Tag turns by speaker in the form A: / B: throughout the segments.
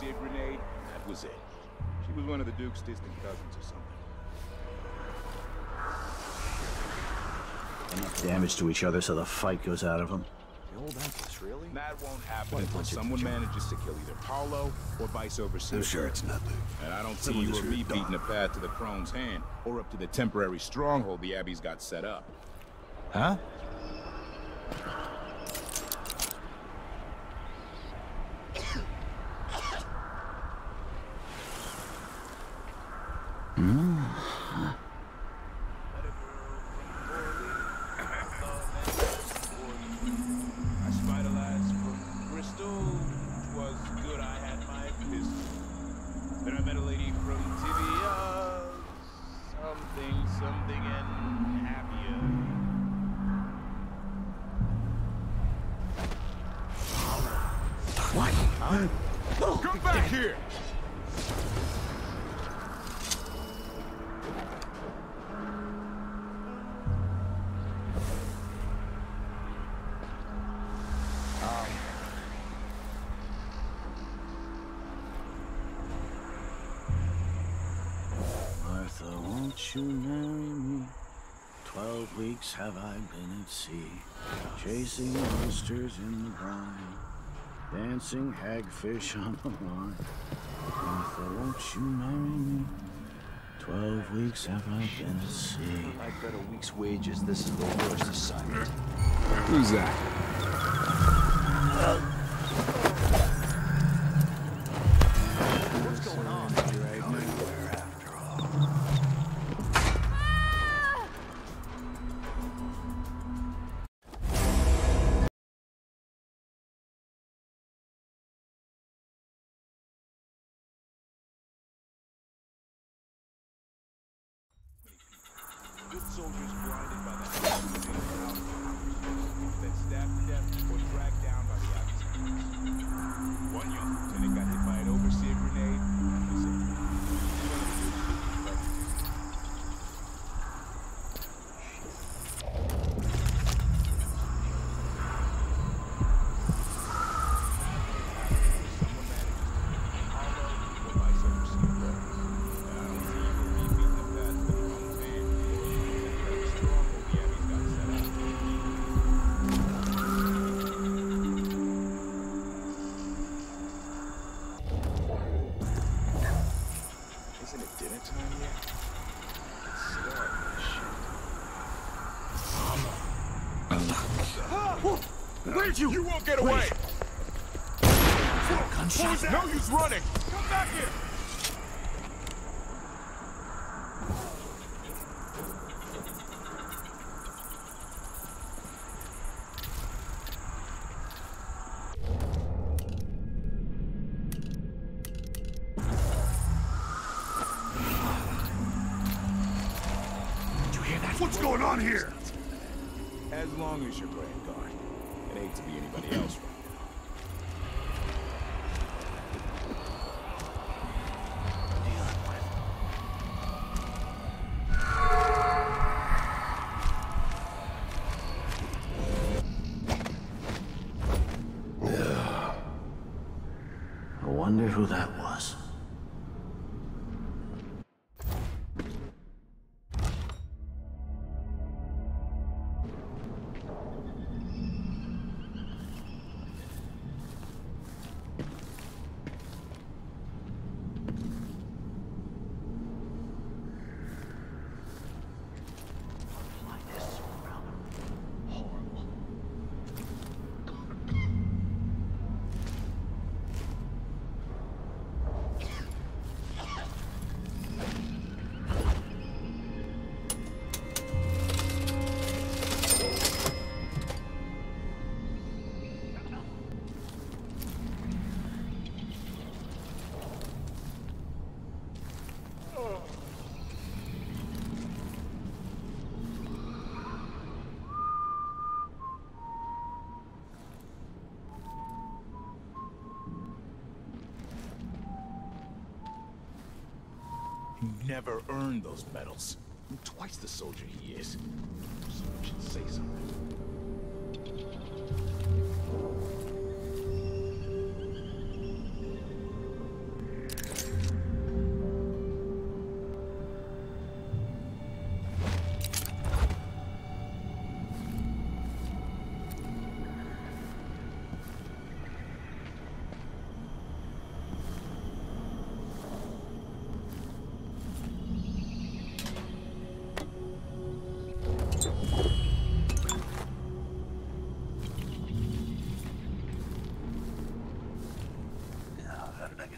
A: overseer grenade, that was it. She was one of the Duke's distant cousins or something.
B: Enough damage to each other so the fight goes out of them.
C: The old Empress, really?
A: That won't happen until someone manages to kill either Paulo or Vice Overseer.
C: I'm sure it's nothing.
A: And I don't see you or me beating a path to the Crone's hand, or up to the temporary stronghold the Abbey's got set up.
B: Huh?
A: Come back here!
B: Martha, won't you marry me? 12 weeks have I been at sea, chasing monsters in the brine, dancing hagfish on the line. Martha, won't you marry me? 12 weeks have I been at sea.
C: I bet a week's wages, this is the worst assignment.
A: Who's that?
C: What's going on? Nowhere after all.
A: Good soldiers blinded by the then stabbed to death or dragged down by the Abbey's. One young lieutenant got hit by an overseer grenade. That was it.
C: Where'd you?
A: You won't get away!
C: Gunshot?
A: No use running! Come back here!
C: Did you hear that? What's going on here?
A: As long as you're playing guard. It ain't to be anybody else right
B: now. I wonder who that was.
A: never earned those medals. I'm twice the soldier he is. Someone should say something.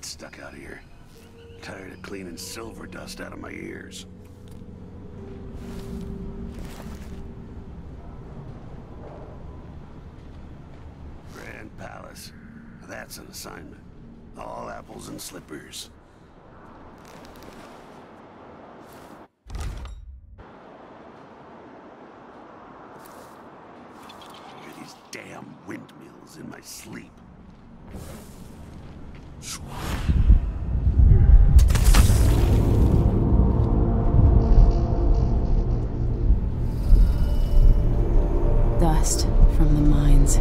C: get stuck out here. Tired of cleaning silver dust out of my ears. Grand Palace. That's an assignment. All apples and slippers. Hear these damn windmills in my sleep.
D: Dust from the mines.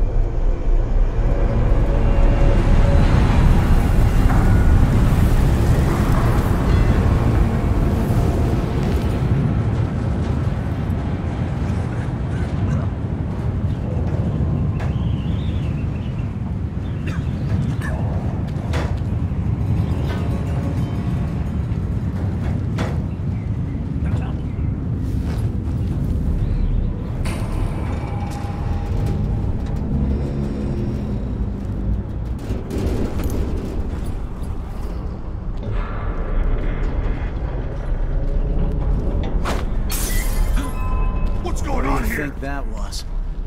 B: I think that was.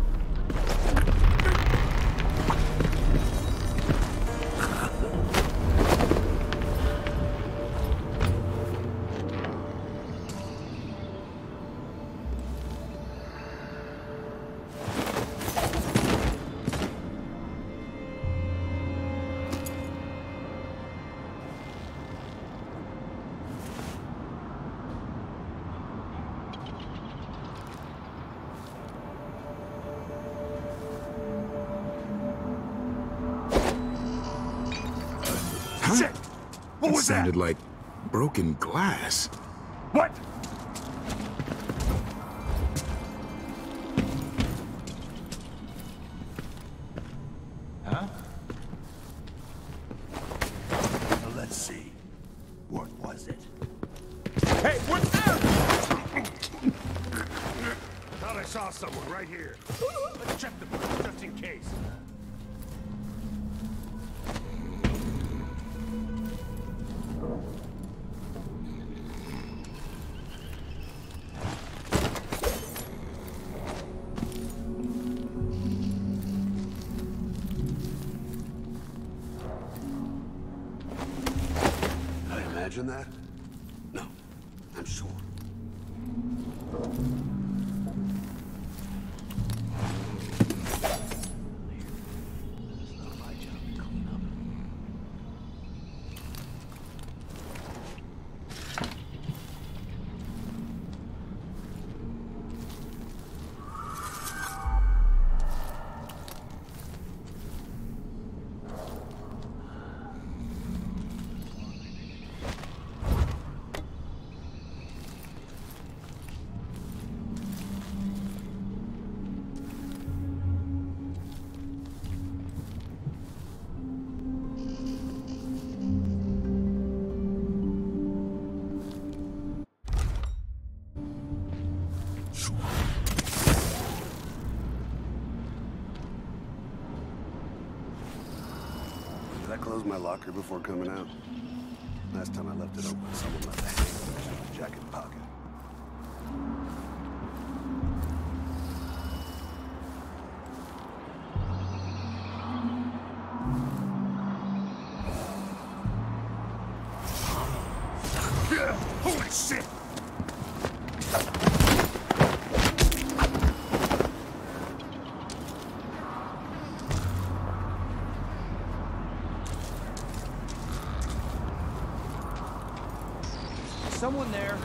C: Shit! What was that?
E: Sounded like broken glass.
C: What?
A: Huh?
C: Let's see. What was it?
A: Hey, what's that?
C: Thought I saw someone right here. Let's check the book just in case. Imagine that? No, I'm sure. Did I close my locker before coming out? Last time I left it open, someone left a handkerchief in my jacket pocket. Holy shit!
A: Someone there.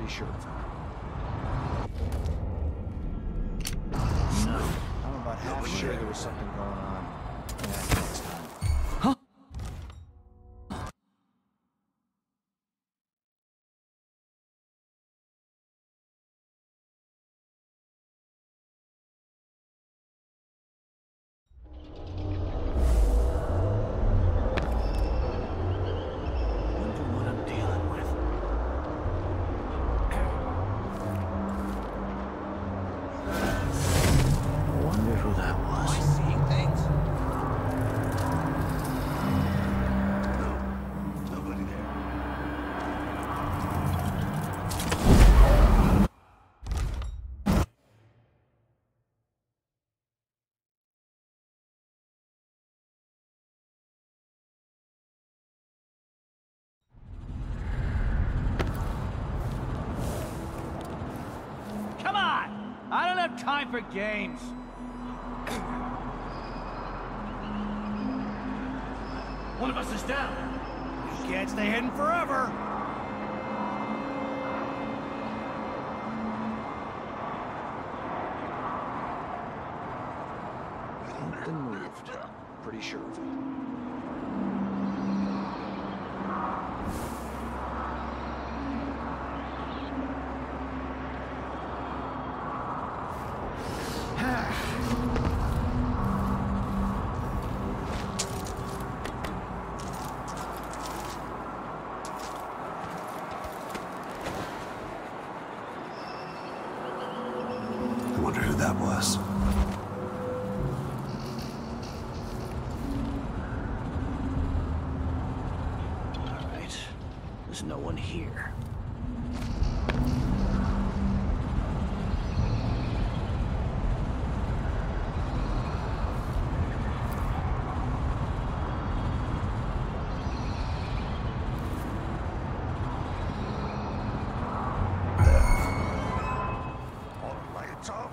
C: Pretty sure of it.
B: No.
D: I'm about half sure there was something going on. Yeah, next time.
B: Wonder what I'm dealing with. Wonder who that was.
D: Seeing things?
C: Nobody there.
D: Come on! I don't have time for games.
B: One of us is down.
D: You can't stay hidden forever. Something moved.
C: Pretty sure of it. I wonder who that was.
B: All right. There's no one here.
C: All the lights off?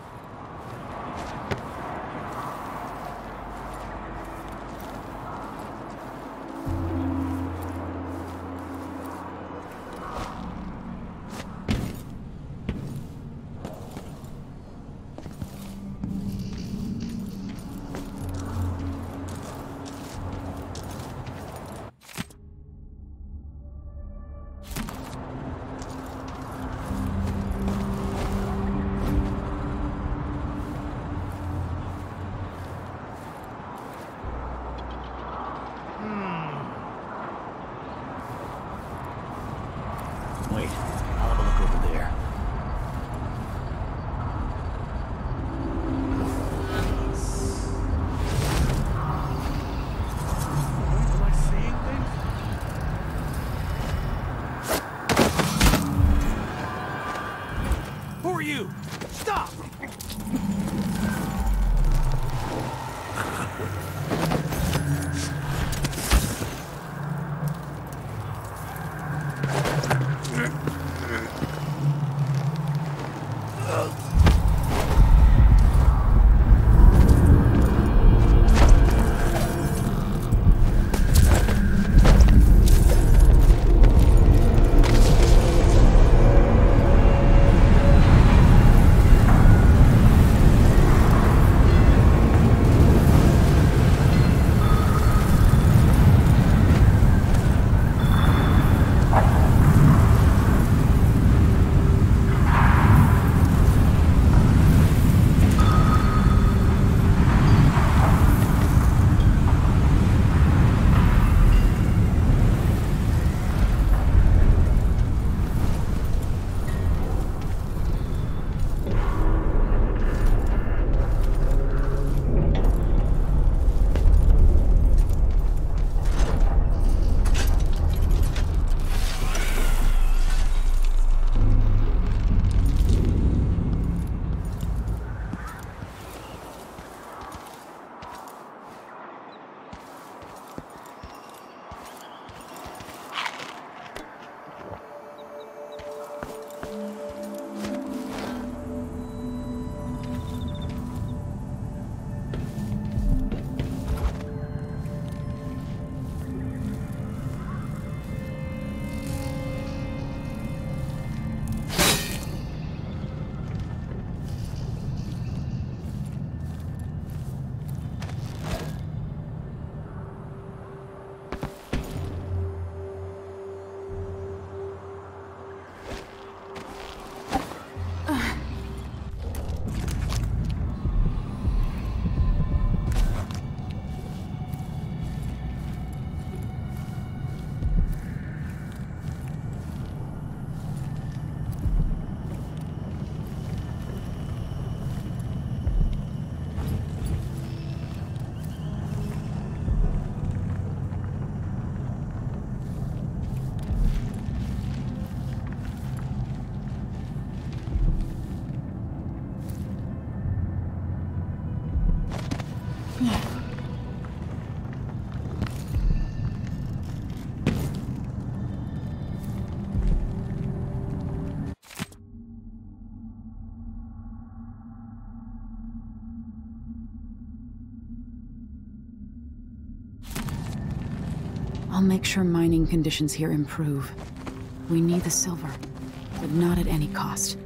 F: I'll make sure mining conditions here improve. We need the silver, but not at any cost.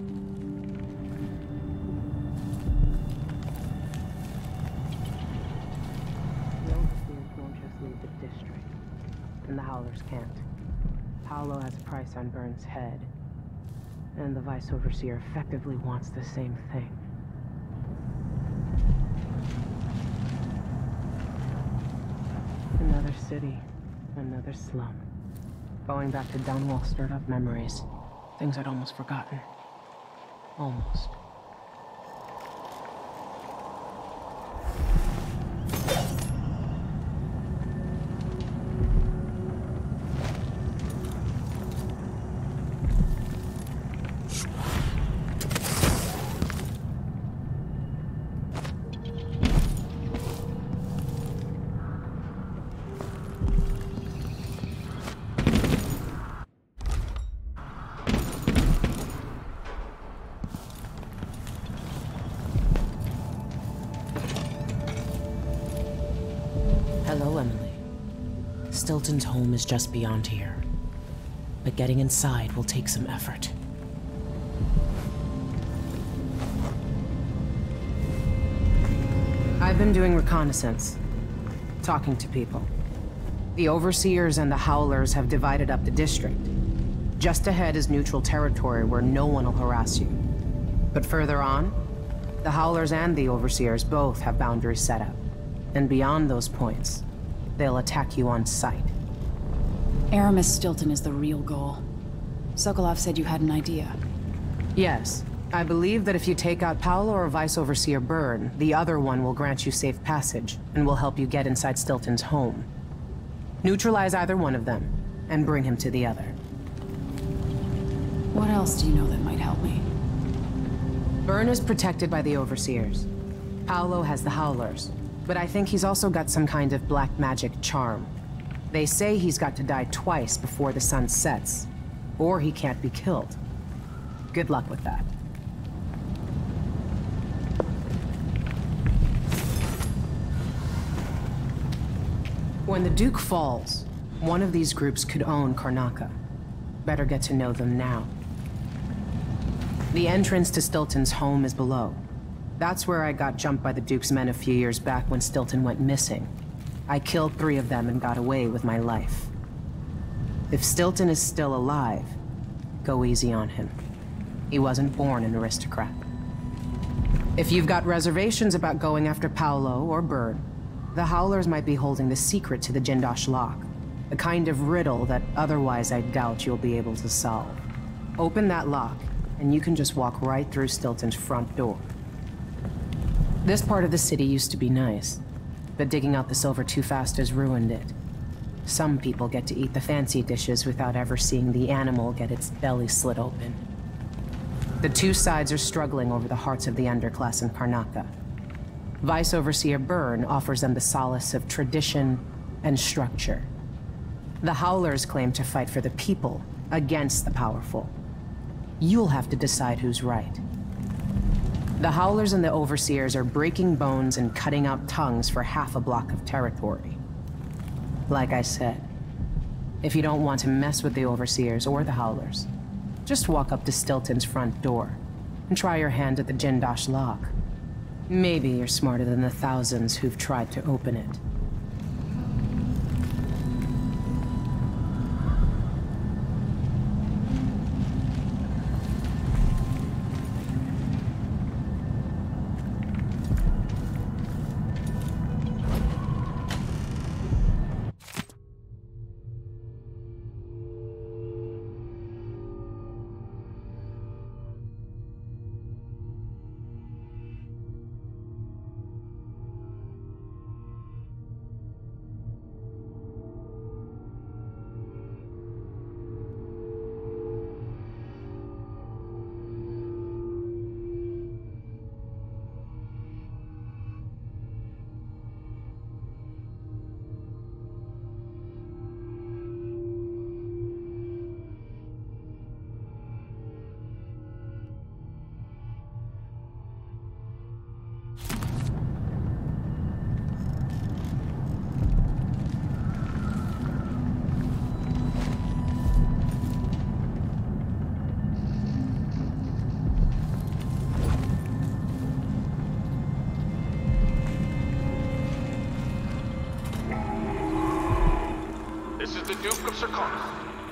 G: The overseers won't just leave the district, and the Howlers can't. Paolo has a price on Byrne's head, and the Vice Overseer effectively wants the same thing. Another city, another slum. Going back to Dunwall stirred up memories. Things I'd almost forgotten. Almost. Hello, Emily. Stilton's home is just beyond here. But getting inside will take some effort. I've been doing reconnaissance. Talking to people. The Overseers and the Howlers have divided up the district. Just ahead is neutral territory where no one will harass you. But further on, the Howlers and the Overseers both have boundaries set up. And beyond those points, they'll attack you on sight.
F: Aramis Stilton is the real goal. Sokolov said you had an idea.
G: Yes. I believe that if you take out Paolo or Vice Overseer Byrne, the other one will grant you safe passage, and will help you get inside Stilton's home. Neutralize either one of them, and bring him to the other.
F: What else do you know that might help me?
G: Byrne is protected by the Overseers. Paolo has the Howlers, but I think he's also got some kind of black magic charm. They say he's got to die twice before the sun sets, or he can't be killed. Good luck with that. When the Duke falls, one of these groups could own Karnaca. Better get to know them now. The entrance to Stilton's home is below. That's where I got jumped by the Duke's men a few years back when Stilton went missing. I killed 3 of them and got away with my life. If Stilton is still alive, go easy on him. He wasn't born an aristocrat. If you've got reservations about going after Paolo or Byrne, the Howlers might be holding the secret to the Jindosh lock, a kind of riddle that otherwise I doubt you'll be able to solve. Open that lock, and you can just walk right through Stilton's front door. This part of the city used to be nice, but digging out the silver too fast has ruined it. Some people get to eat the fancy dishes without ever seeing the animal get its belly slit open. The two sides are struggling over the hearts of the underclass in Karnaca. Vice Overseer Byrne offers them the solace of tradition and structure. The Howlers claim to fight for the people against the powerful. You'll have to decide who's right. The Howlers and the Overseers are breaking bones and cutting out tongues for half a block of territory. Like I said, if you don't want to mess with the Overseers or the Howlers, just walk up to Stilton's front door and try your hand at the Jindosh lock. Maybe you're smarter than the thousands who've tried to open it.
H: Duke of Circonus.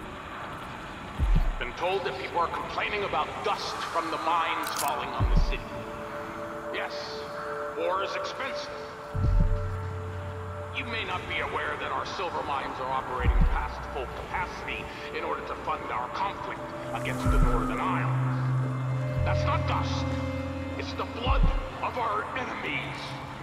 H: Been told that people are complaining about dust from the mines falling on the city. Yes, war is expensive. You may not be aware that our silver mines are operating past full capacity in order to fund our conflict against the Northern Isles. That's not dust. It's the blood of our enemies.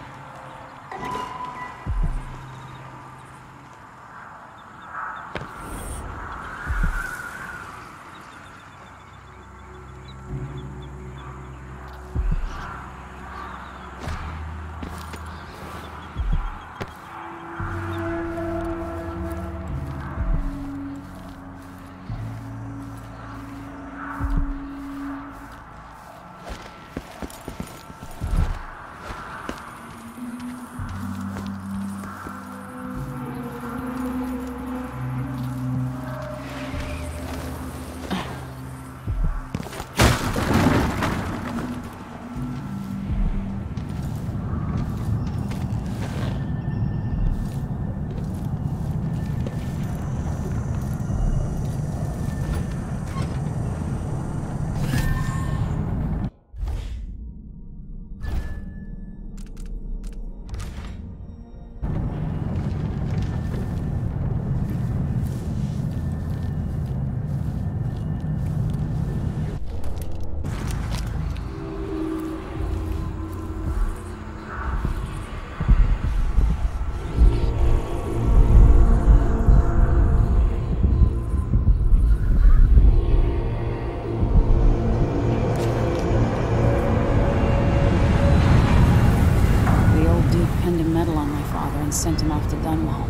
F: Sent him off to Dunwall.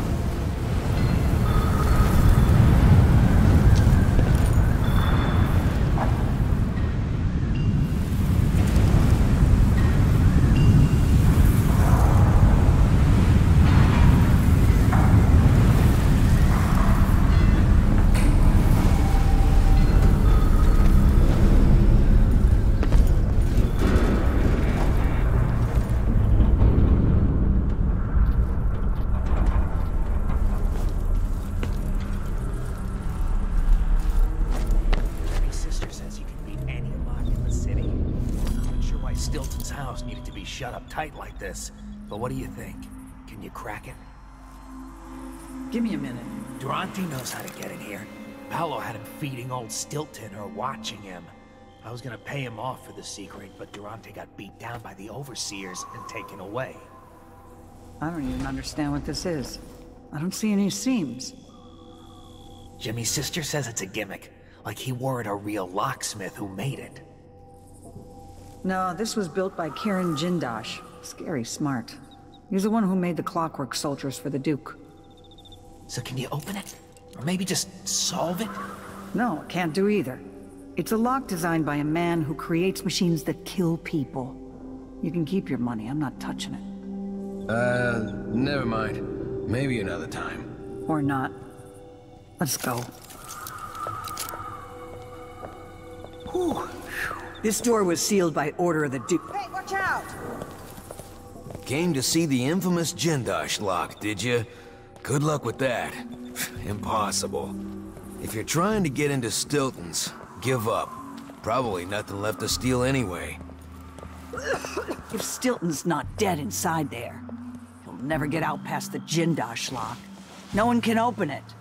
I: Shut up tight like this. But what do you think? Can you crack it?
J: Give me a minute.
I: Durante knows how to get in here. Paolo had him feeding old Stilton or watching him. I was gonna pay him off for the secret, but Durante got beat down by the overseers and taken away.
J: I don't even understand what this is. I don't see any seams.
I: Jimmy's sister says it's a gimmick. Like he weren't a real locksmith who made it.
J: No, this was built by Kieran Jindosh. Scary smart. He's the one who made the clockwork soldiers for the Duke.
I: So can you open it? Or maybe just solve it?
J: No, can't do either. It's a lock designed by a man who creates machines that kill people. You can keep your money, I'm not touching it.
K: Never mind. Maybe another time.
J: Or not. Let's go. Whew. This door was sealed by order of the Duke.
L: Hey, watch out!
K: Came to see the infamous Jindosh lock, did you? Good luck with that. Impossible. If you're trying to get into Stilton's, give up. Probably nothing left to steal anyway.
J: If Stilton's not dead inside there, he'll never get out past the Jindosh lock. No one can open it.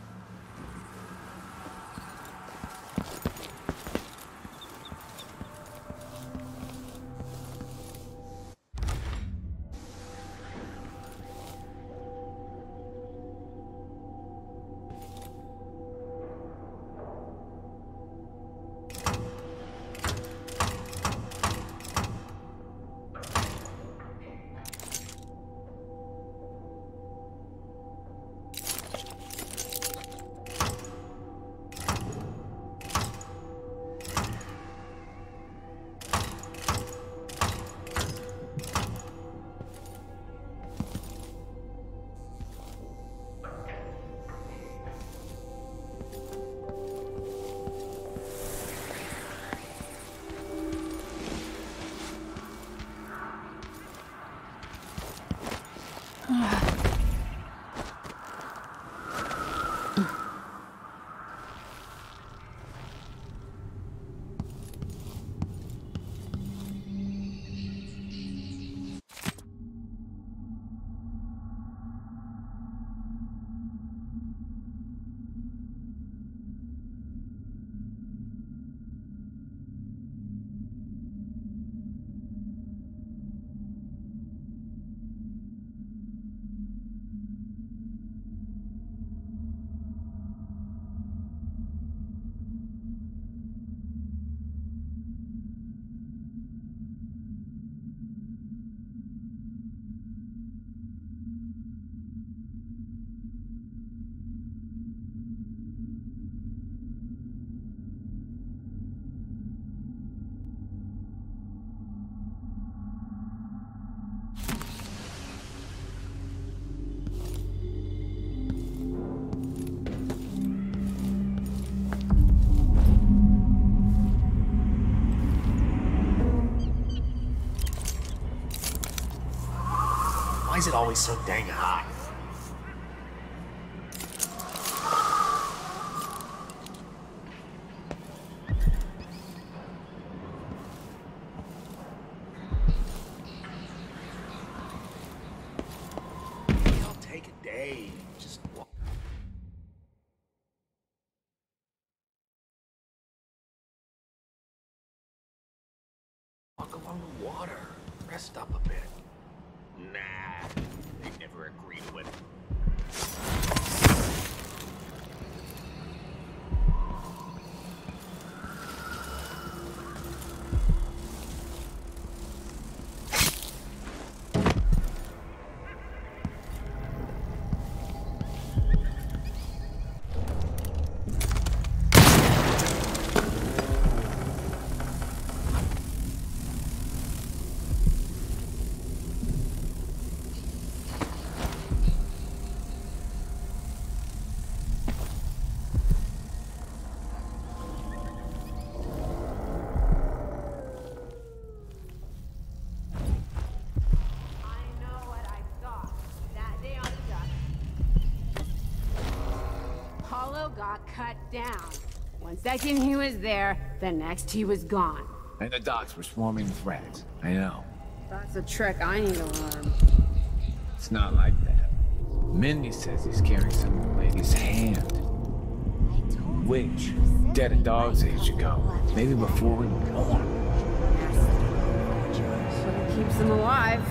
I: Why is it always so dang hot? It'll take a day. Just walk along the water. Rest up a bit. Nah, they never agree to it.
L: Got cut down. One second he was there, the next he was gone.
D: And the docks were swarming with rats. I know.
L: That's a trick I need to learn.
D: It's not like that. Mindy says he's carrying some lady's hand. Which? Dead a dog's age ago. Maybe before we were born.
L: What keeps them alive?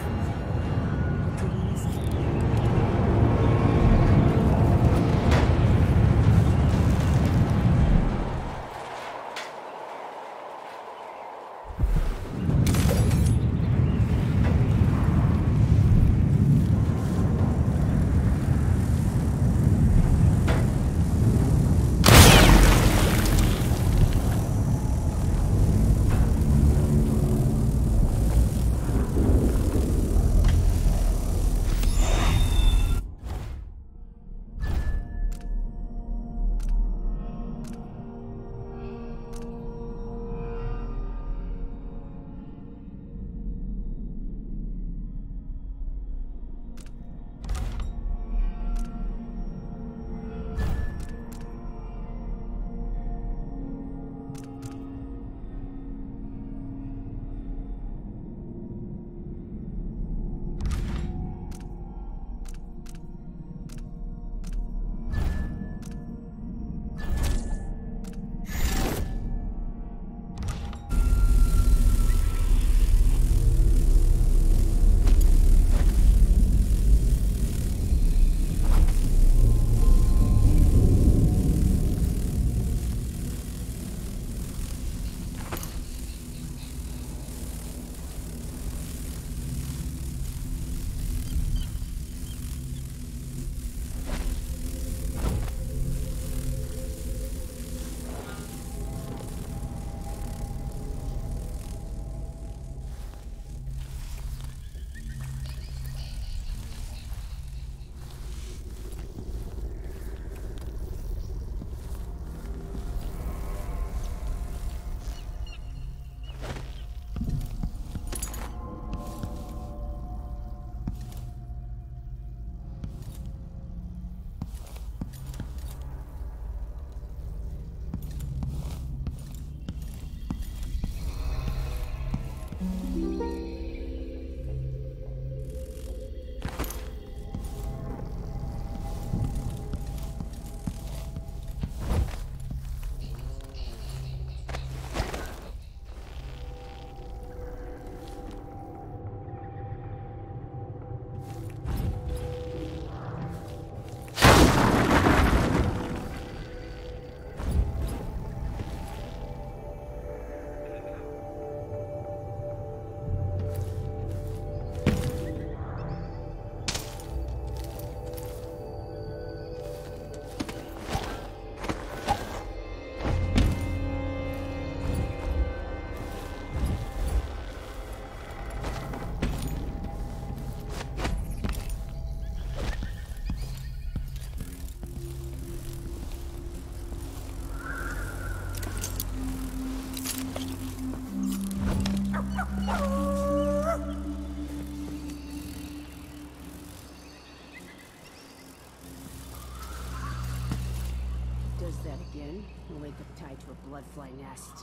L: in, you'll wake up tied to a bloodfly nest.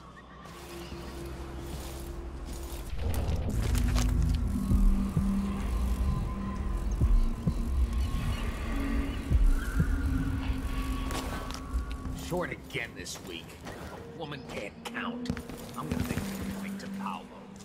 I: Short again this week. A woman can't count. I'm gonna make a point to Paolo.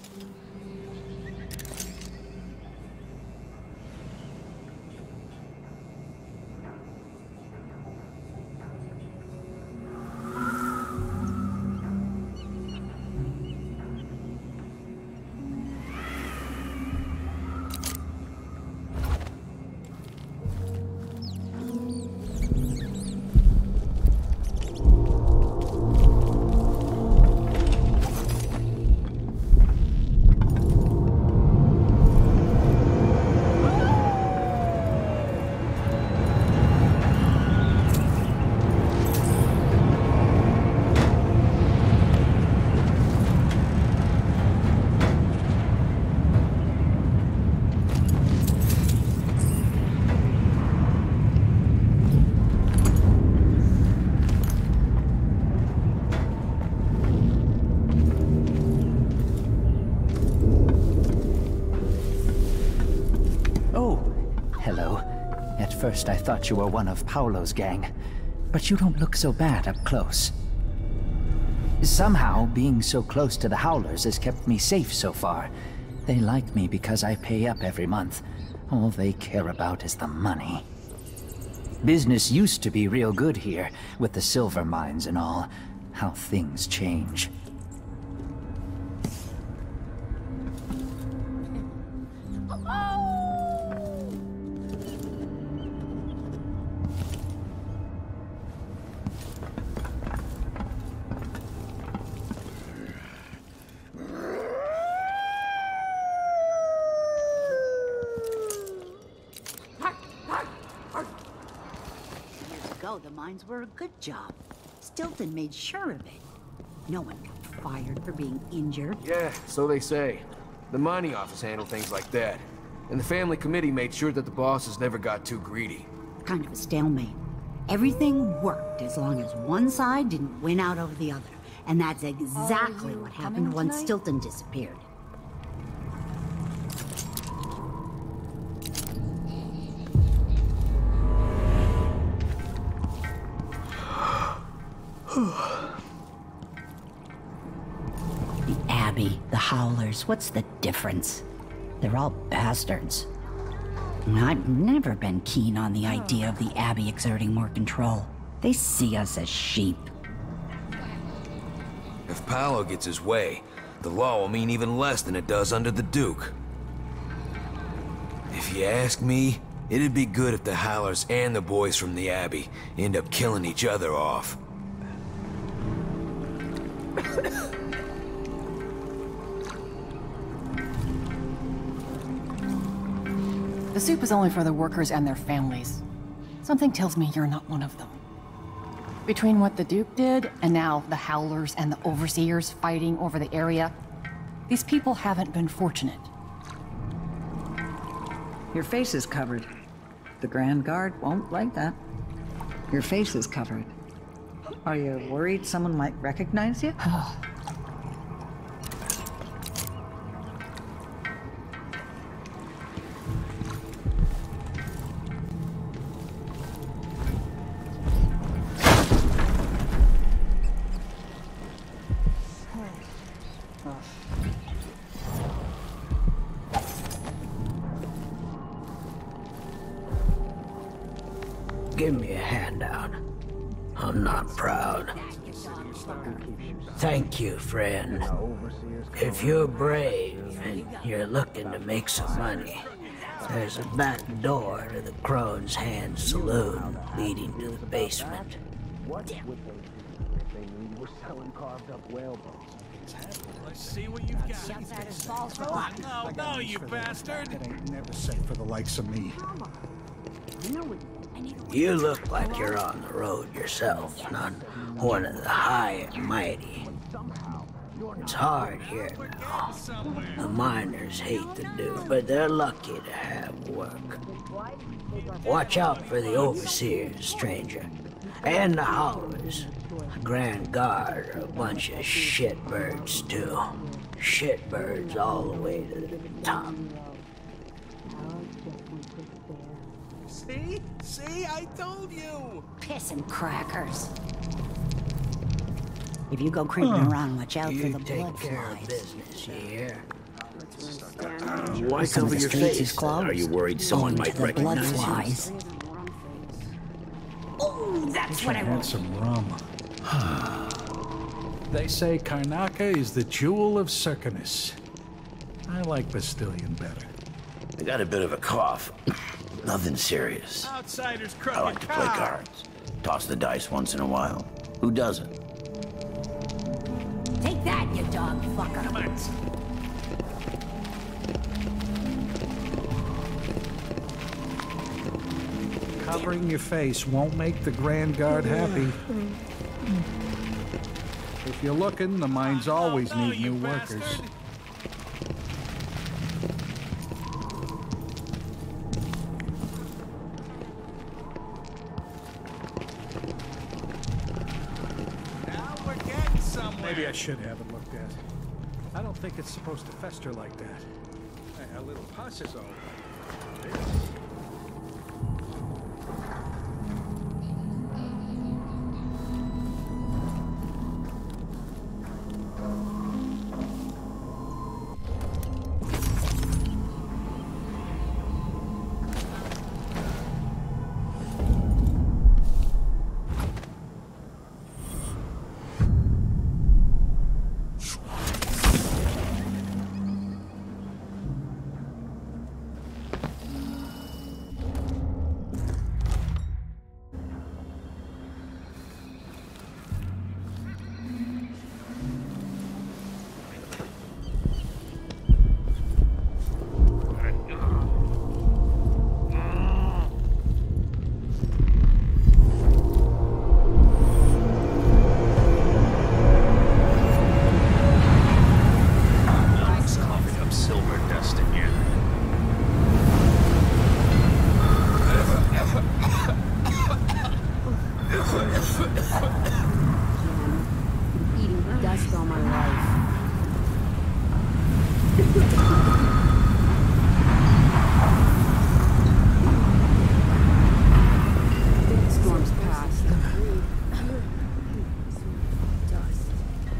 M: First, I thought you were one of Paolo's gang, but you don't look so bad up close. Somehow, being so close to the Howlers has kept me safe so far. They like me because I pay up every month. All they care about is the money. Business used to be real good here, with the silver mines and all. How things change.
N: The mines were a good job. Stilton made sure of it. No one got fired for being injured.
K: Yeah, so they say. The mining office handled things like that. And the family committee made sure that the bosses never got too greedy.
N: Kind of a stalemate. Everything worked as long as one side didn't win out over the other. And that's exactly what happened once Stilton disappeared. The Abbey, the Howlers, what's the difference? They're all bastards. I've never been keen on the idea of the Abbey exerting more control. They see us as sheep.
K: If Paolo gets his way, the law will mean even less than it does under the Duke. If you ask me, it'd be good if the Howlers and the boys from the Abbey end up killing each other off.
F: The soup is only for the workers and their families. Something tells me you're not one of them. Between what the Duke did, and now the Howlers and the Overseers fighting over the area, these people haven't been fortunate.
J: Your face is covered. The Grand Guard won't like that. Your face is covered. Are you worried someone might recognize you?
M: Give me a handout. I'm not proud. Thank you, friend. If you're brave and you're looking to make some money, there's a back door to the Crone's Hand Saloon leading to the basement.
B: What would they do if they knew you were selling carved up whale bones?
O: Let's see what you've got. Oh, no, you bastard!
E: It ain't never safe for the likes of me.
M: You look like you're on the road yourself, not one of the high and mighty. It's hard here now. The miners hate to do, but they're lucky to have work. Watch out for the overseers, stranger.
P: And the Howlers. Grand Guard are a bunch of shitbirds, too. Shitbirds all the way to the top.
O: See? See? I told you!
N: Piss and crackers. If you go creeping around, watch out for the blood flies.
P: Business, you hear?
B: Why
N: Some of
B: cover
N: the
B: your
N: streets
B: face?
N: is closed.
B: Are you worried someone
N: Owing
B: might
N: to the blood
B: recognize you?
N: flies. Oh, that's what I
E: had
N: want.
E: some rum. They say Karnaca is the jewel of Circinus. I like Bastilian better.
B: I got a bit of a cough. Nothing serious.
O: Outsiders
B: I
O: crooked
B: like to play
O: cow.
B: cards. Toss the dice once in a while. Who doesn't?
N: Take that, you dog fucker.
O: Come on.
E: Covering your face won't make the Grand Guard happy. If you're looking, the mines always need new workers.
O: Now we're getting somewhere.
E: Maybe I should have it looked at. I don't think it's supposed to fester like that. A little pus is all right.
L: Eating dust all my life. Storm's past. Dust.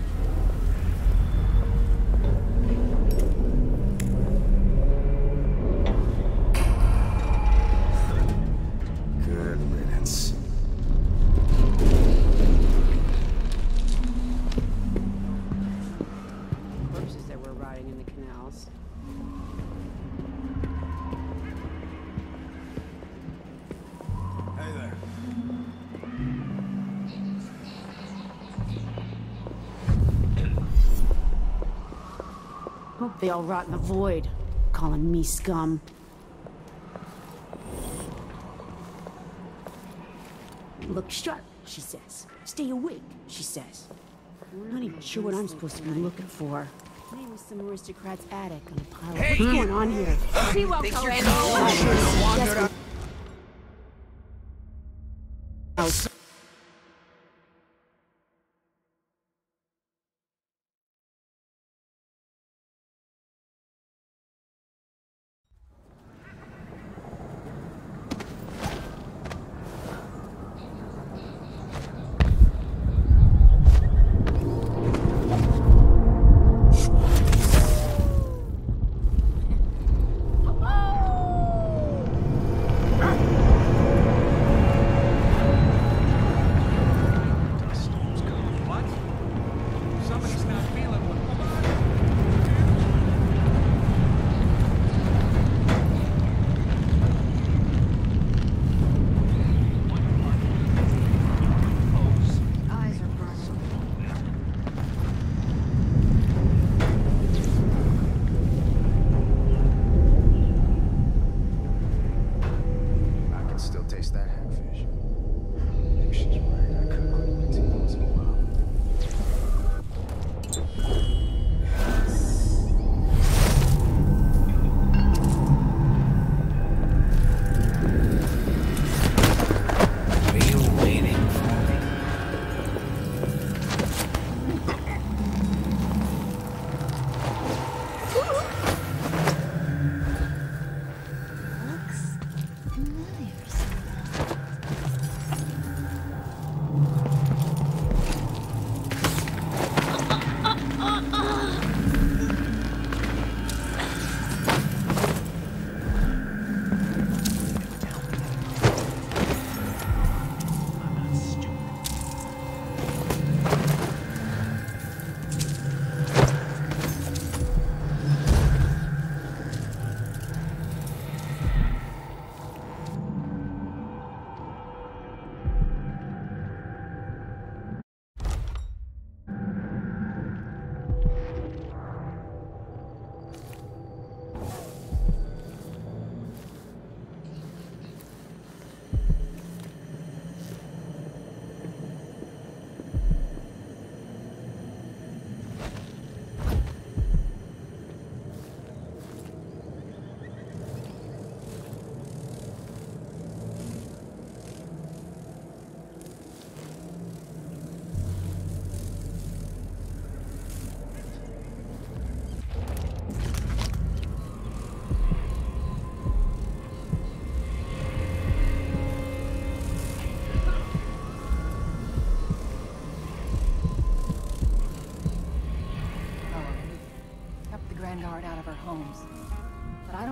C: Good riddance.
L: Corpses that were rotting in the canals.
C: Hey there.
L: Hope they all rot in the void, calling me scum. Look sharp, she says. Stay awake, she says. I'm not even sure what I'm supposed to be looking for. Maybe some aristocrat's attic on a pile of... What's going on here? See what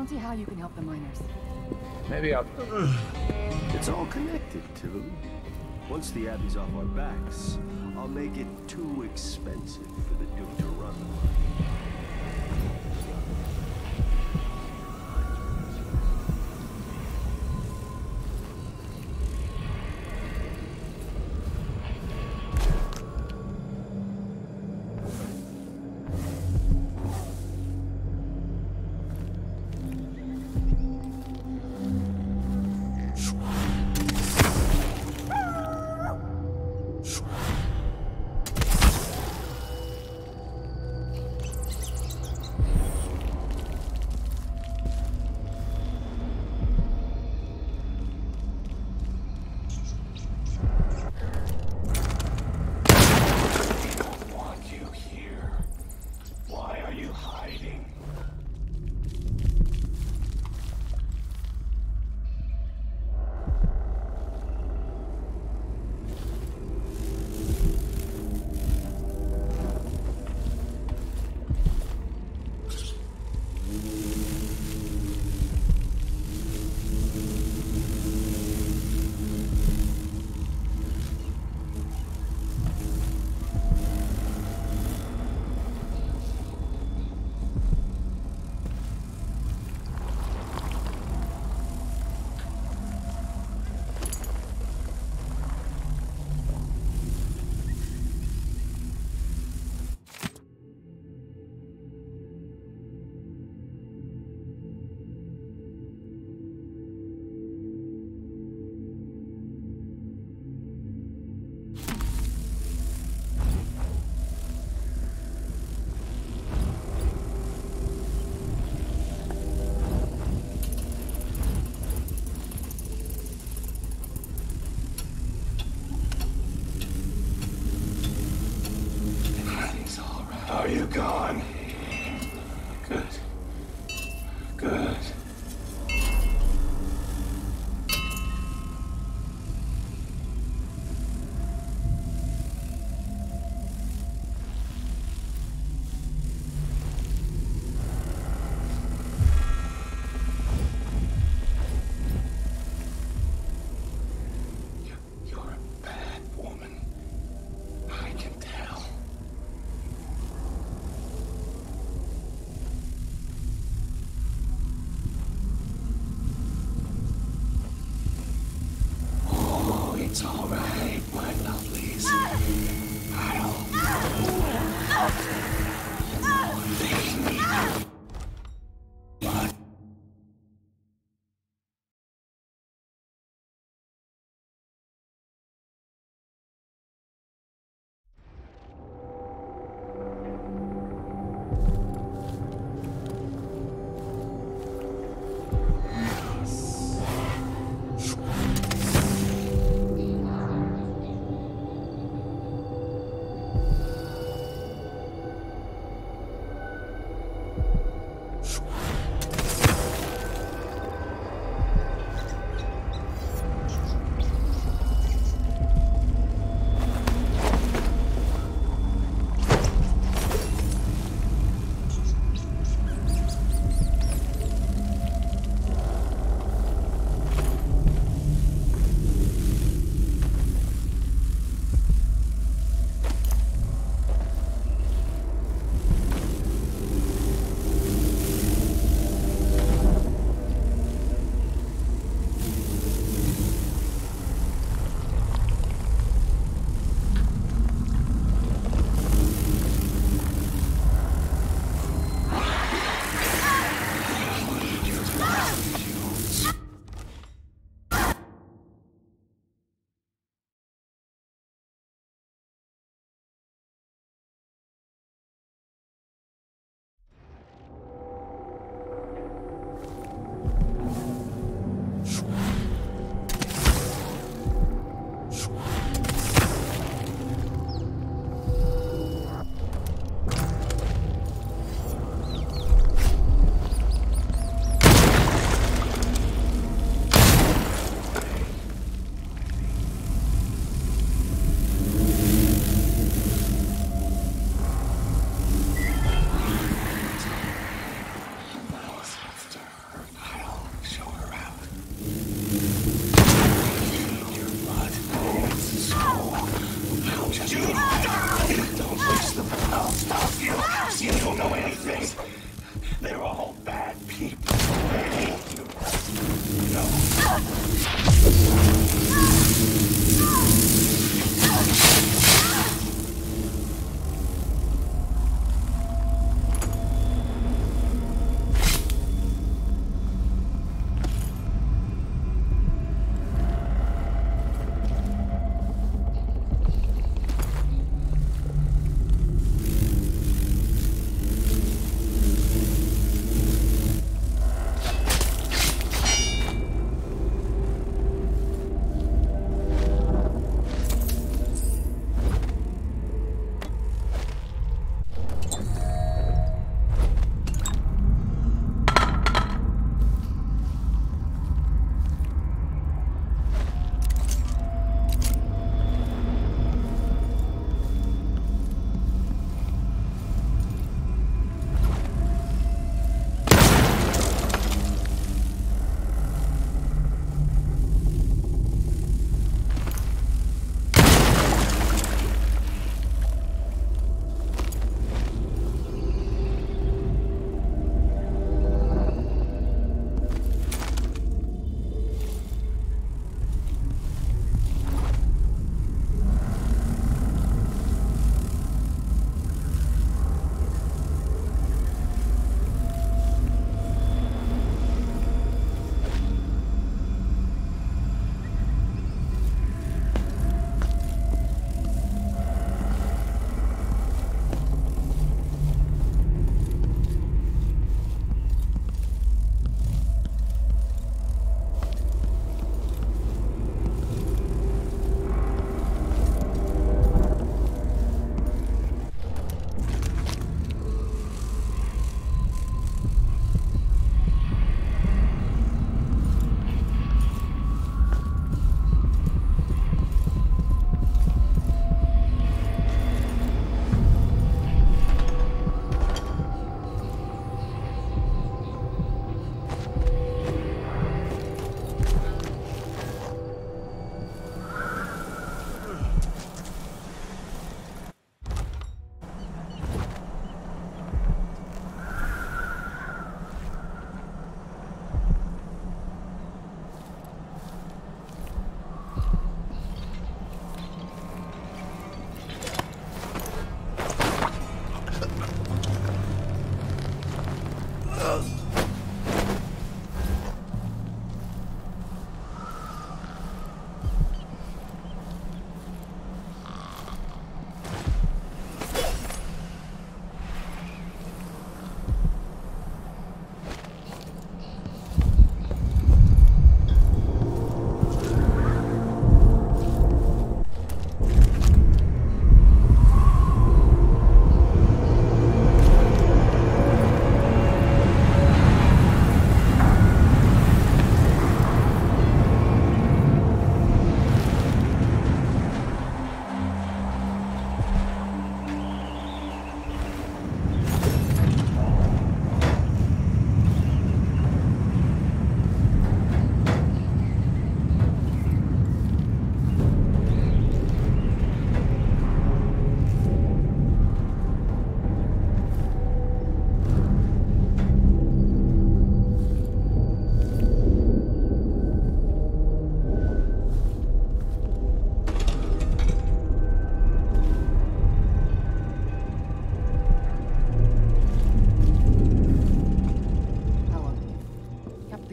F: don't see how you can help the miners.
D: Maybe I'll...
C: It's all connected, too. Once the Abbey's off our backs, I'll make it too expensive for the Duke to run the money.
Q: Are you gone? Good. Good. You're a bad woman. I can tell. It's all right, my lovelies. I'll take me. But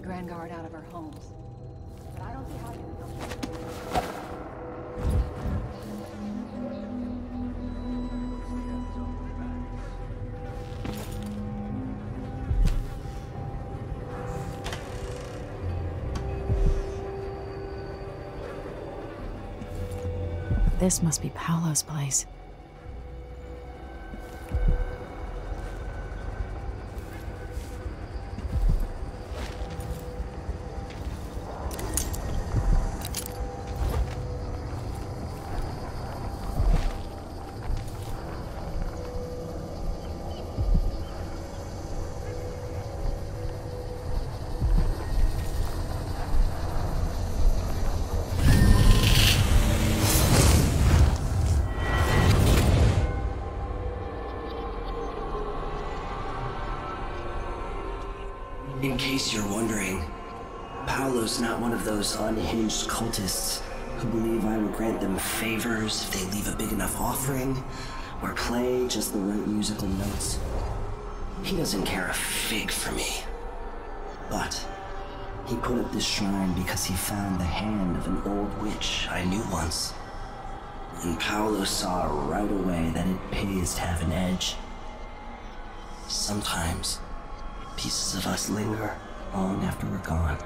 F: Grand Guard out of our homes. But I don't see how you can help.
G: This must be Paolo's place.
R: In case you're wondering, Paolo's not one of those unhinged cultists who believe I will grant them favors if they leave a big enough offering or play just the right musical notes. He doesn't care a fig for me. But he put up this shrine because he found the hand of an old witch I knew once. And Paolo saw right away that it pays to have an edge. Sometimes pieces of us linger long after we're gone.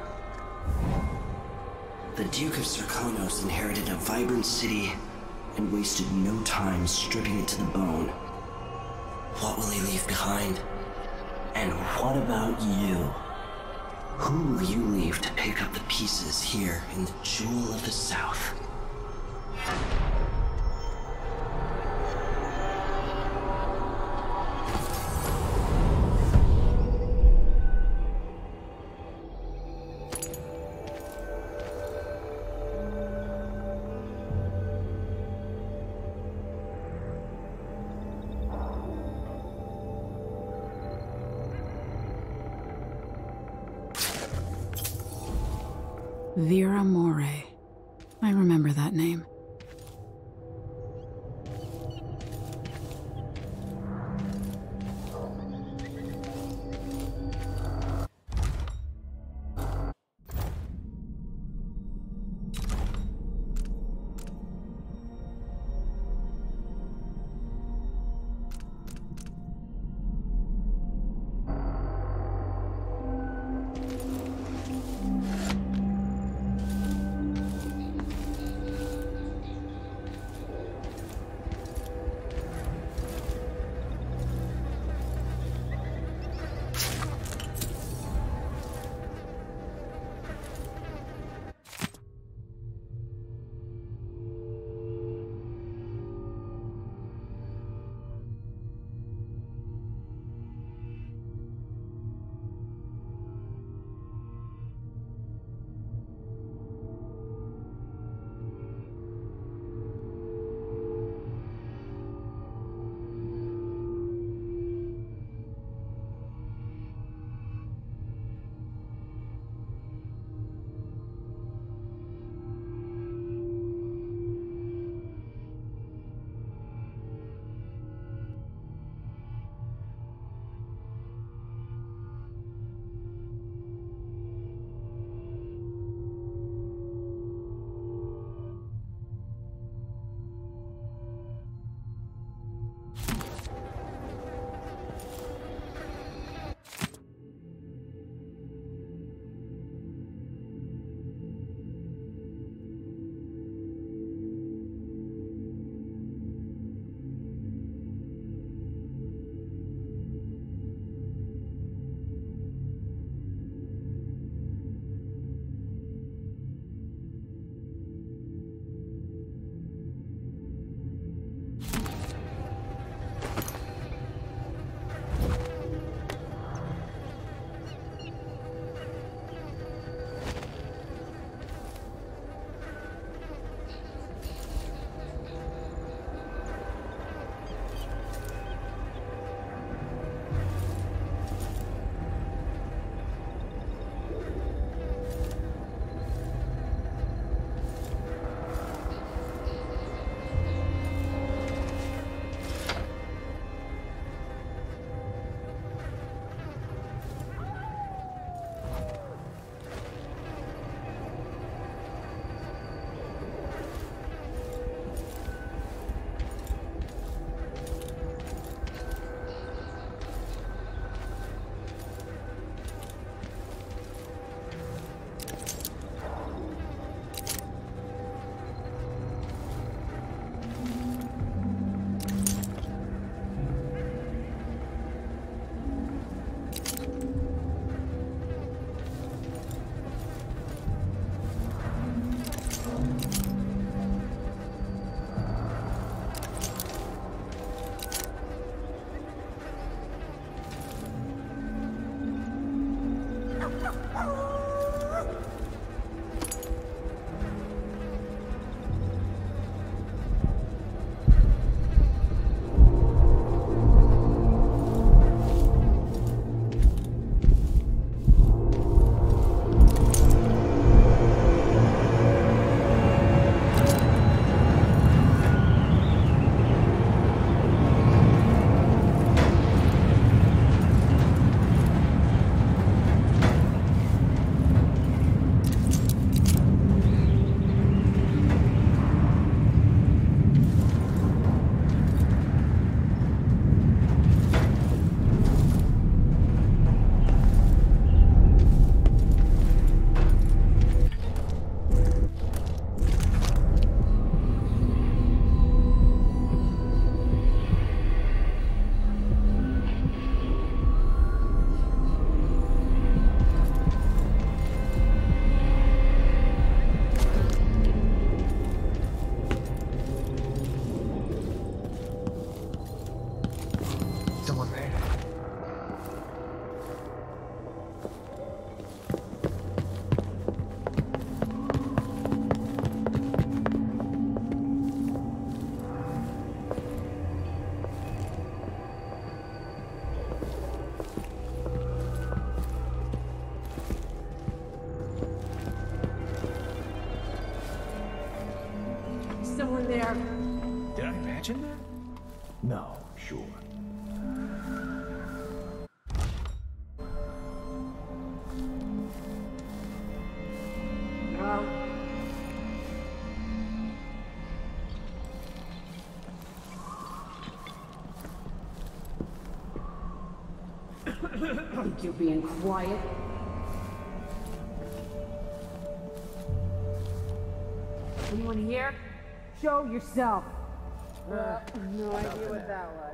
R: The Duke of Serkonos inherited a vibrant city and wasted no time stripping it to the bone. What will he leave behind? And what about you? Who will you leave to pick up the pieces here in the Jewel of the South?
G: Vera Moray. I remember that name.
L: there.
I: Did I imagine that? No, sure.
L: Think you're being quiet? Anyone here? Show yourself.
O: No idea what that was.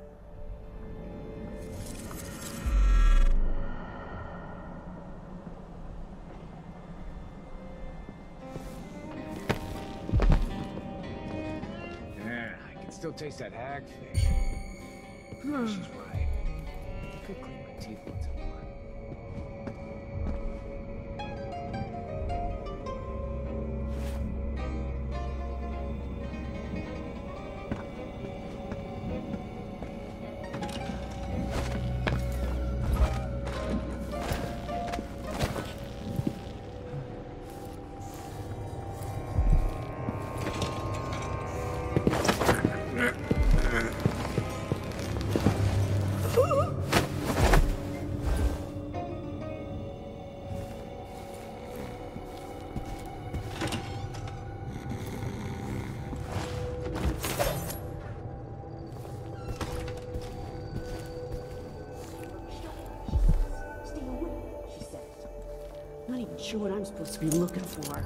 D: Yeah, I can still taste that hagfish. Maybe she's right. I could clean my teeth once in a while.
L: Not even sure what I'm supposed to be looking for.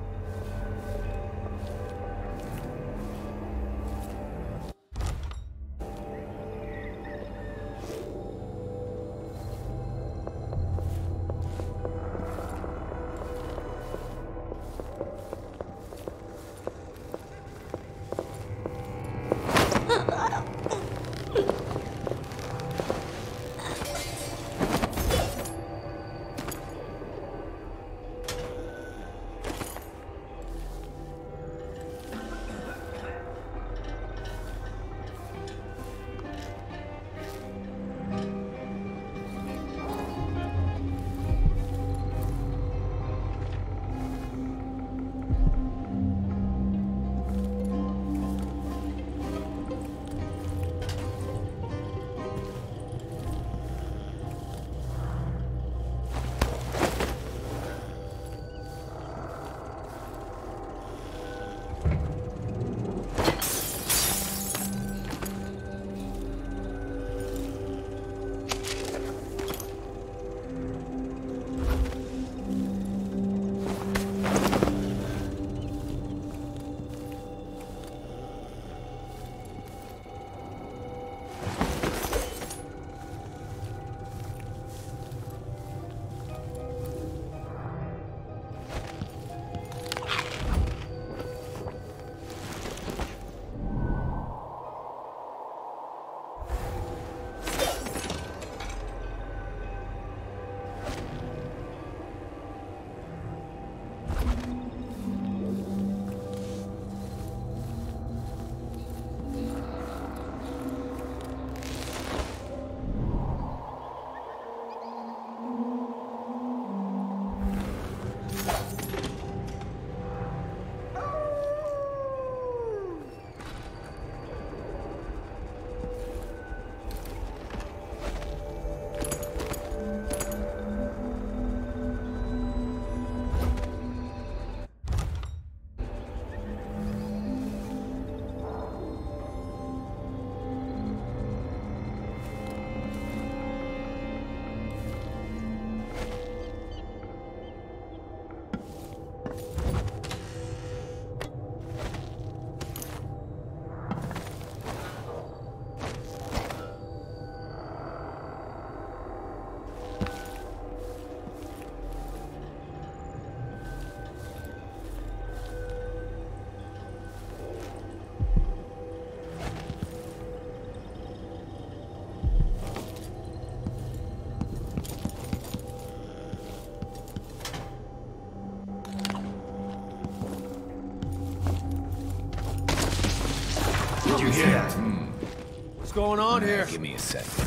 D: Did you hear that?
K: What's going on here?
D: Give me a second.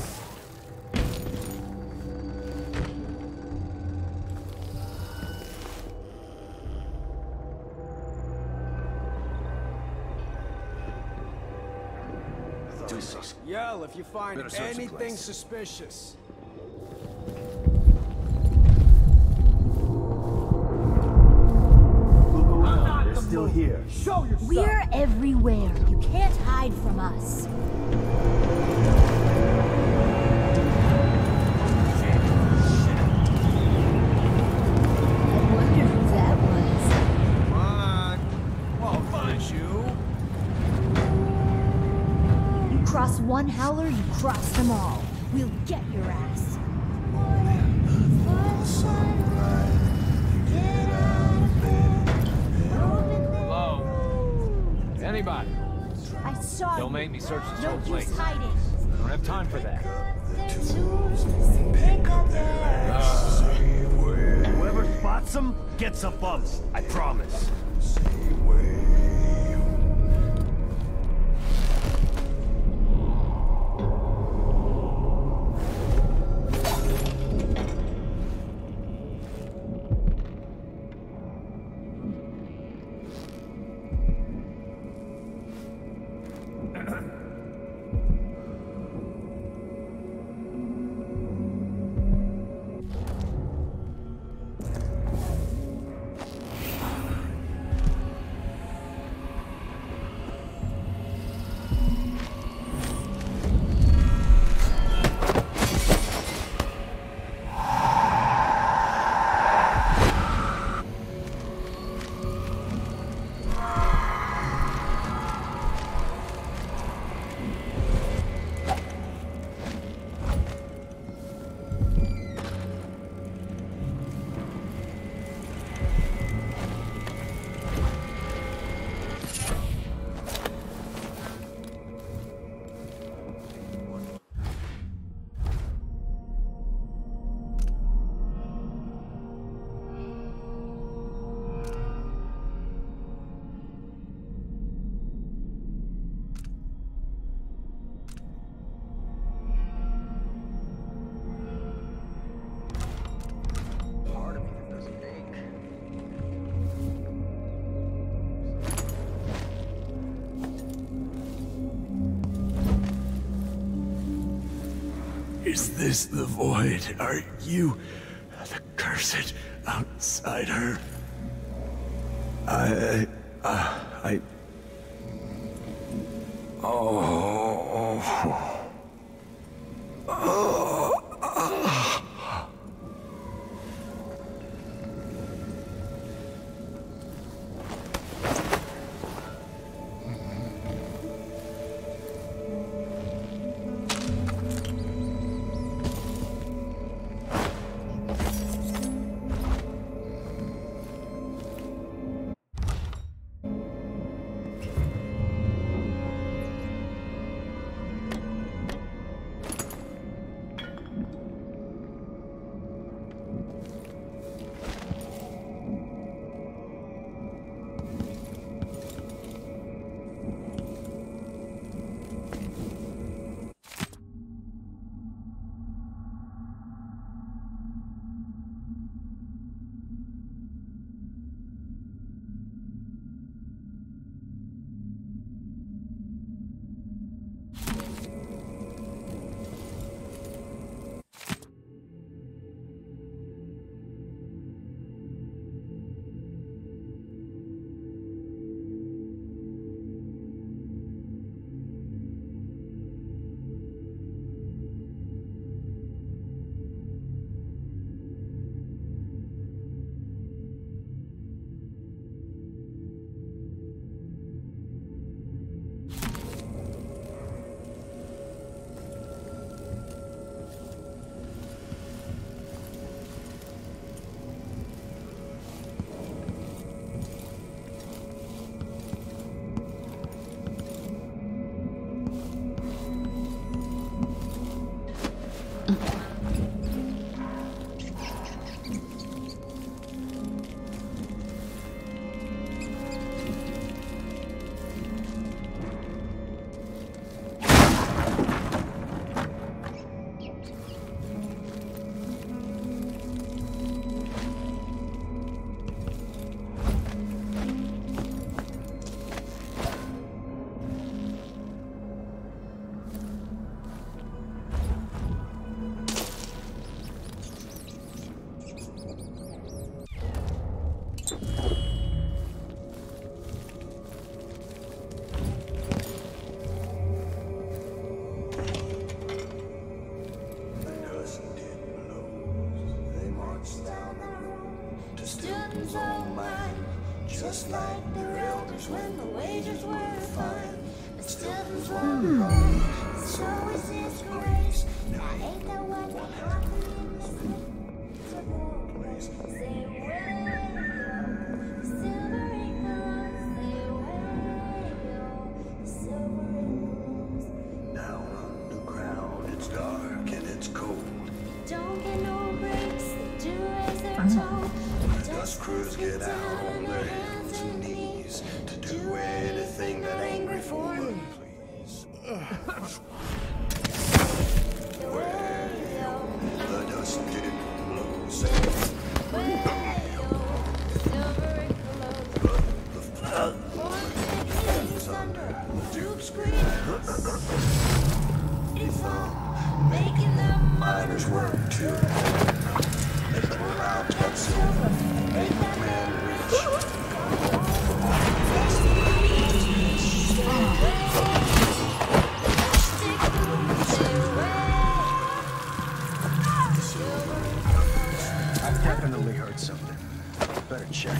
C: Do so.
D: Yell if you find
C: Better search the
D: anything
C: place.
D: suspicious.
C: They're still here.
D: Show yourself!
S: We're everywhere. You can't hide from us. I wonder who that was.
D: Come on. I'll find you.
S: You cross one howler, you cross them all. We'll get your ass.
D: Hello? Anybody?
S: I saw
O: Don't
S: you.
O: make me search this
S: No
O: whole place.
S: use hiding.
O: I don't have time for that.
C: Whoever spots them gets a bump. I promise.
T: Is this the void? Are you the cursed outsider?
U: Stilton's all mine, just like their elders when the wages were fine. But Stilton's one wrong, so is his grace. Now ain't that what happened in the place? Say where silver eagles, say where silver eagles.
C: Down underground, it's dark and it's cold.
U: Don't get no breaks, they do as they're told.
C: Dust crews get out on their hands and knees to do anything that angry foreman please. Well, the dust did blow, say. Under the Duke's it's all making the miners work too. They pull out that silver, make that man rich.
B: I've definitely heard something. Better check.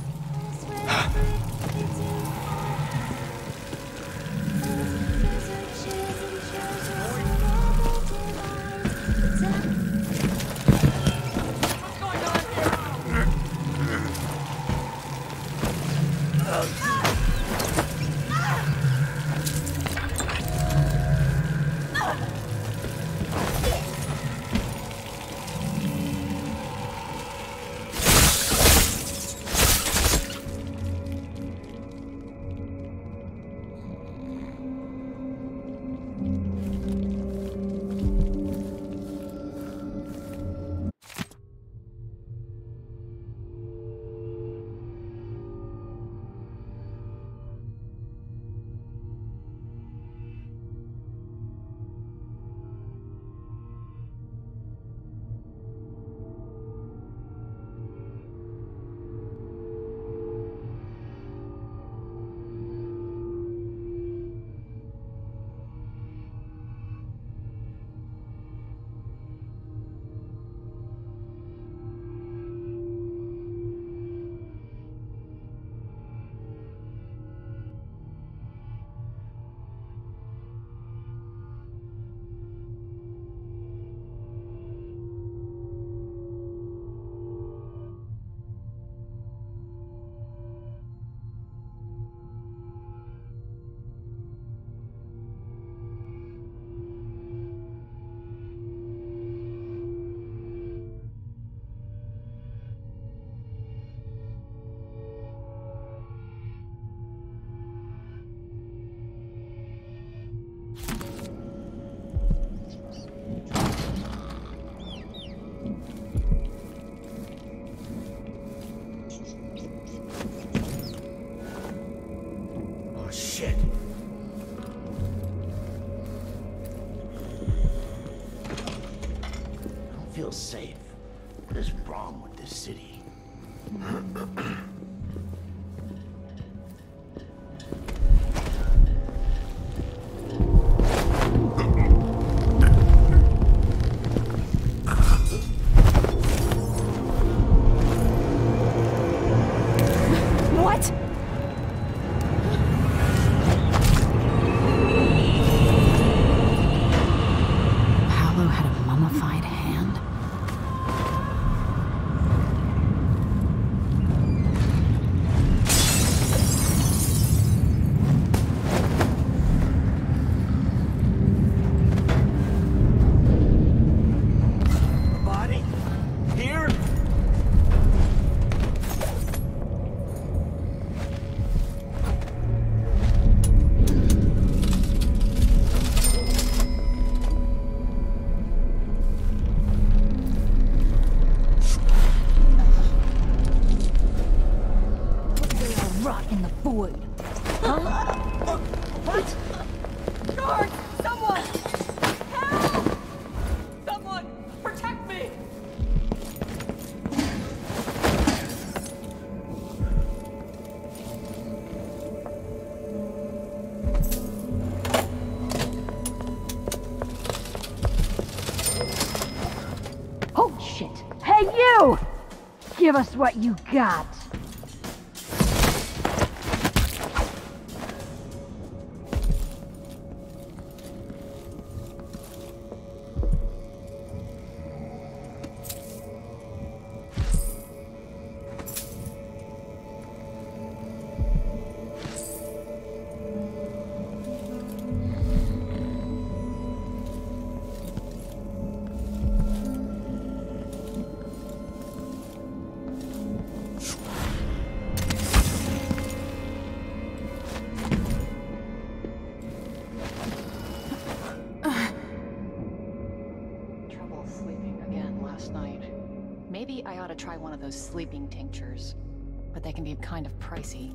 I: Feel safe. What is wrong with this city?
F: What? Paolo had a mummified hand.
I: Body? Here?
S: They all rot in the void. Huh? What?
O: Guards! Someone! Help! Someone! Protect me!
S: Oh shit! Hey you! Give Give us what you got.
F: Maybe I ought to try one of those sleeping tinctures, but they can be kind of pricey.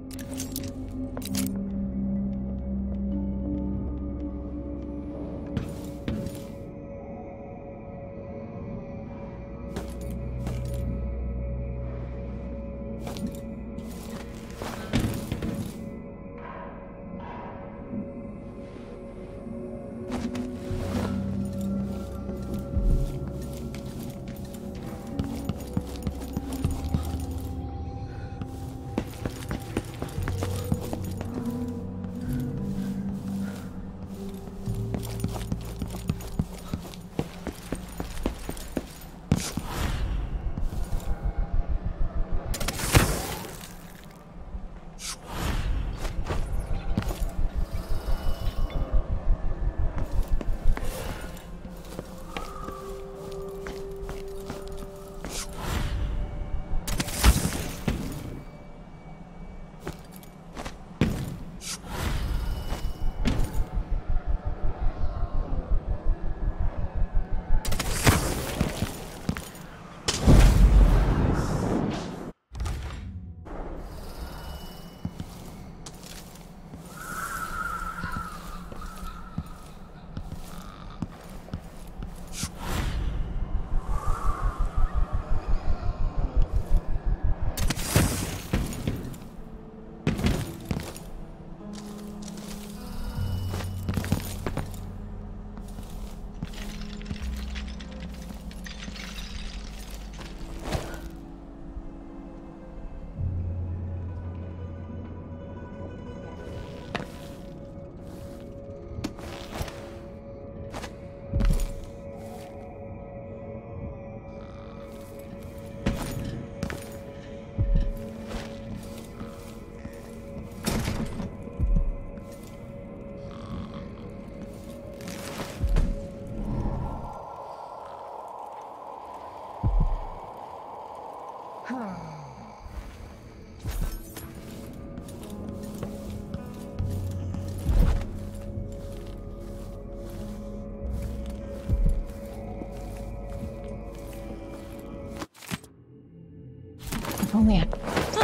F: If only I...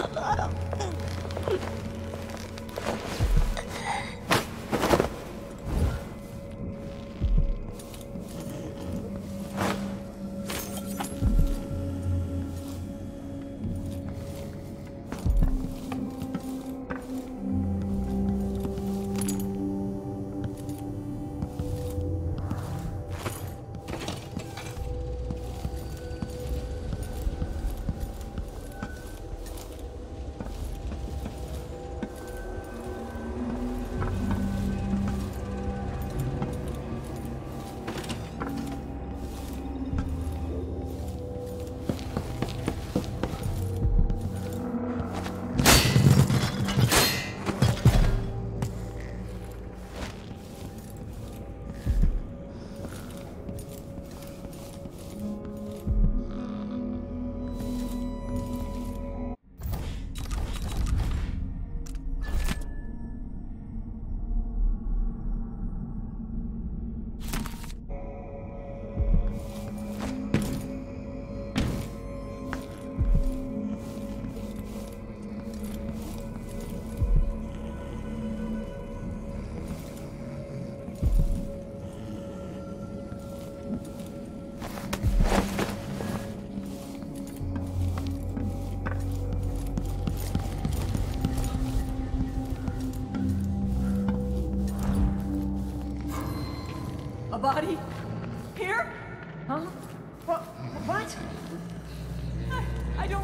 A: Body? Here? Huh? What? I don't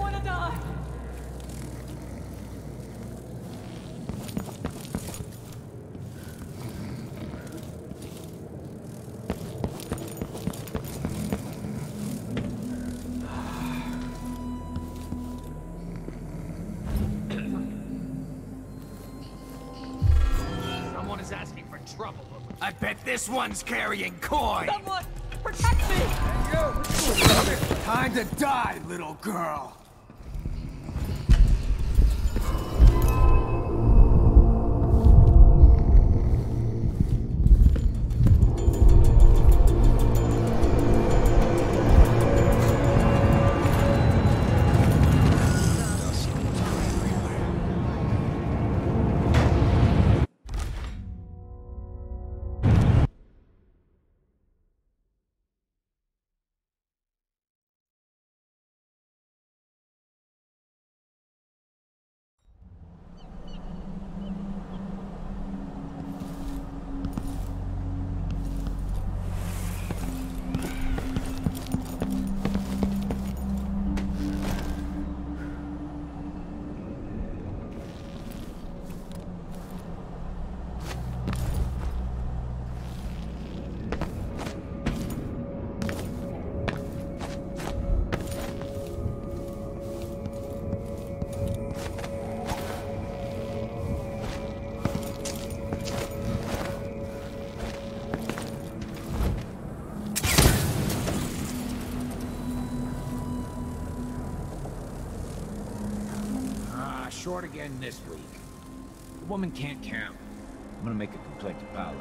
I: trouble over.
K: I bet this one's carrying coin!
O: Someone, protect me!
I: Time to die, little girl!
D: Short again this week. The woman can't count. I'm gonna make a complaint to Paolo.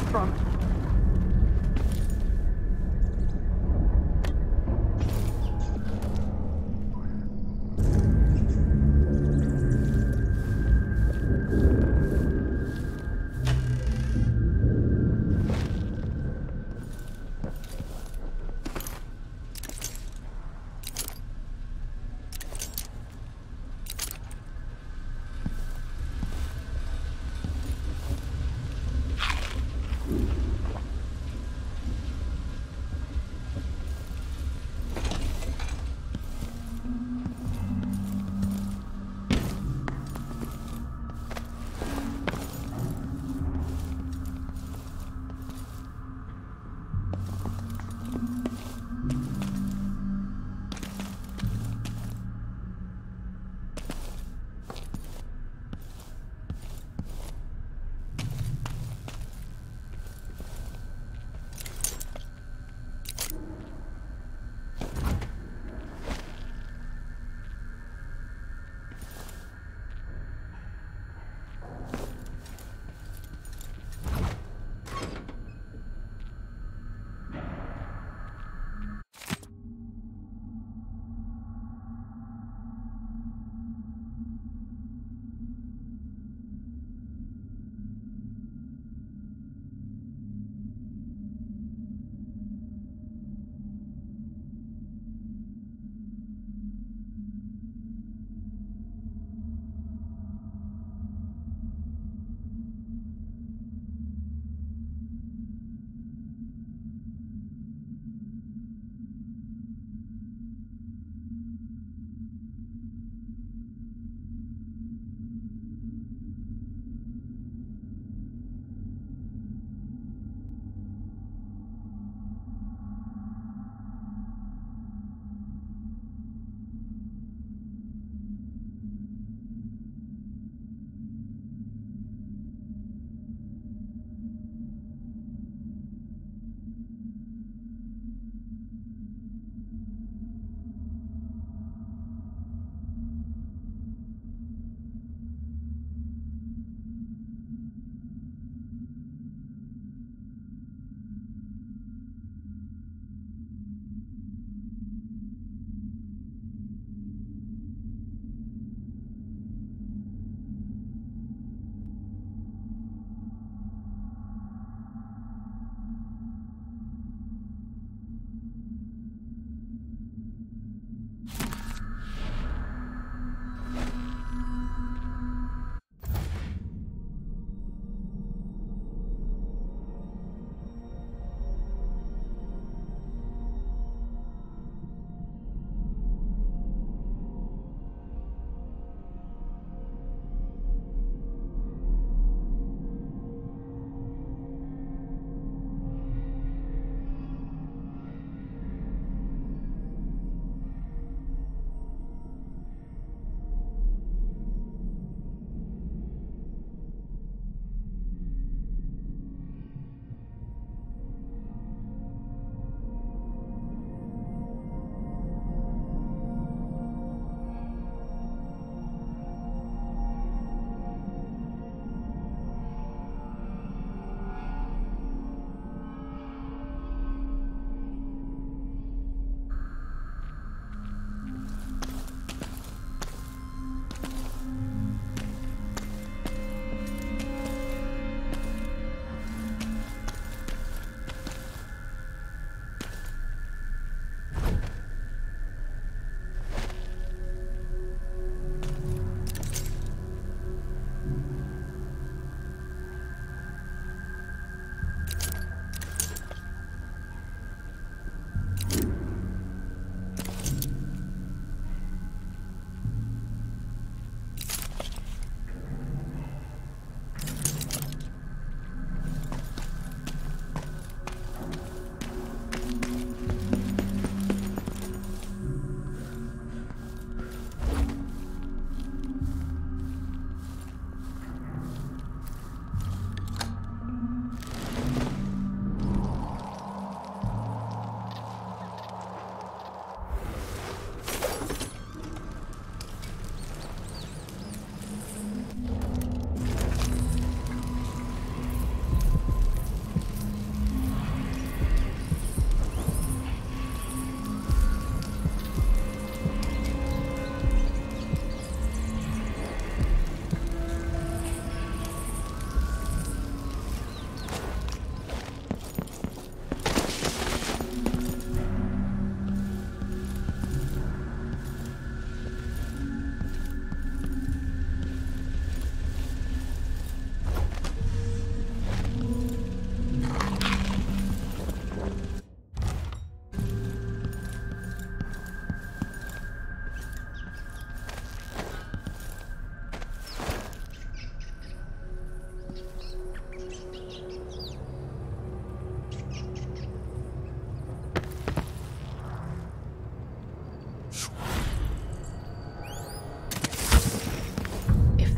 J: from...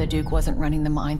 F: the Duke wasn't running the mine.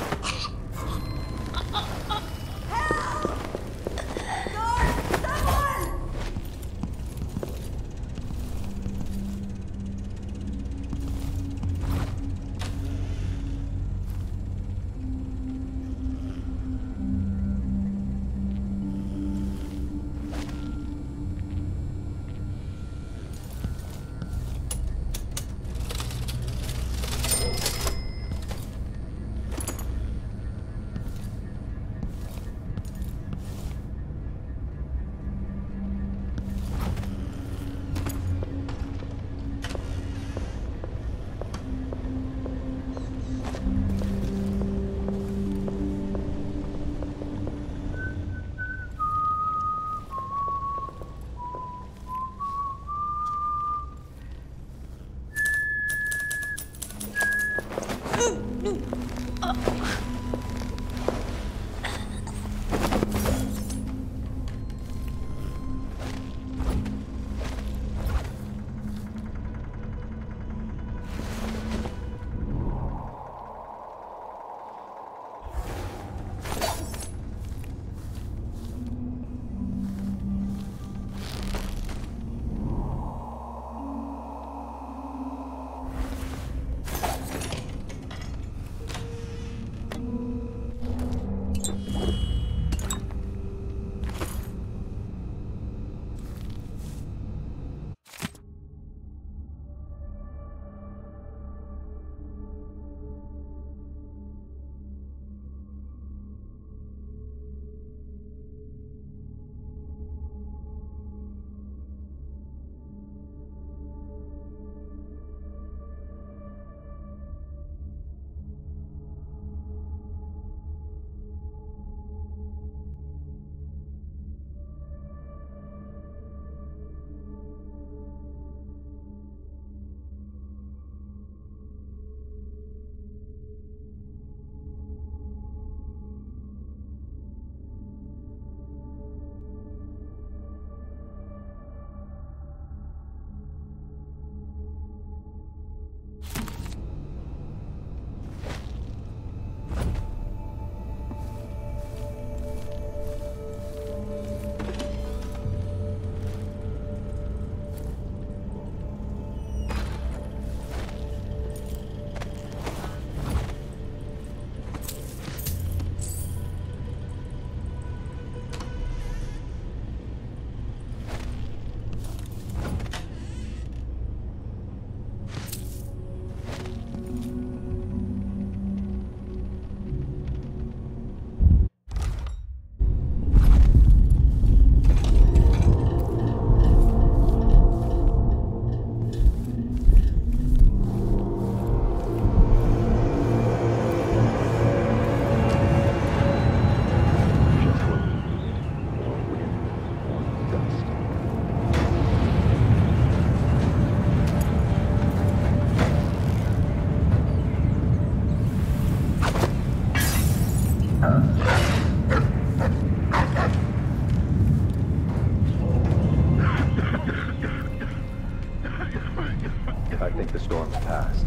A: I think the storm's passed.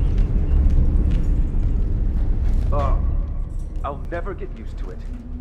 A: I'll never get used to it.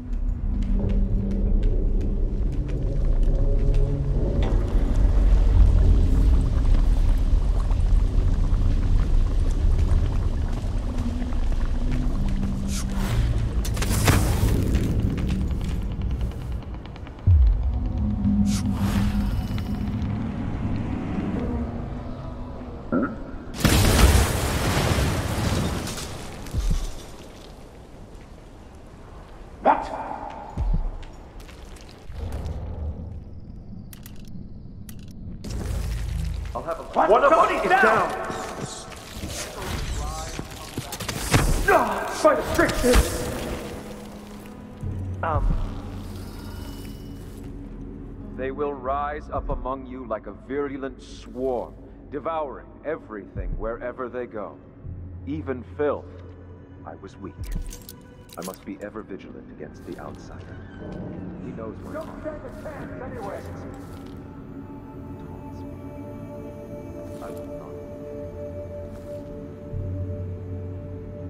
A: I'll have a one of us is down. By the strictest. They will rise up among you like a virulent swarm, devouring everything wherever they go, even filth. I was weak. I must be ever vigilant against the outsider. He knows where. Don't stand a chance anyway. I will not.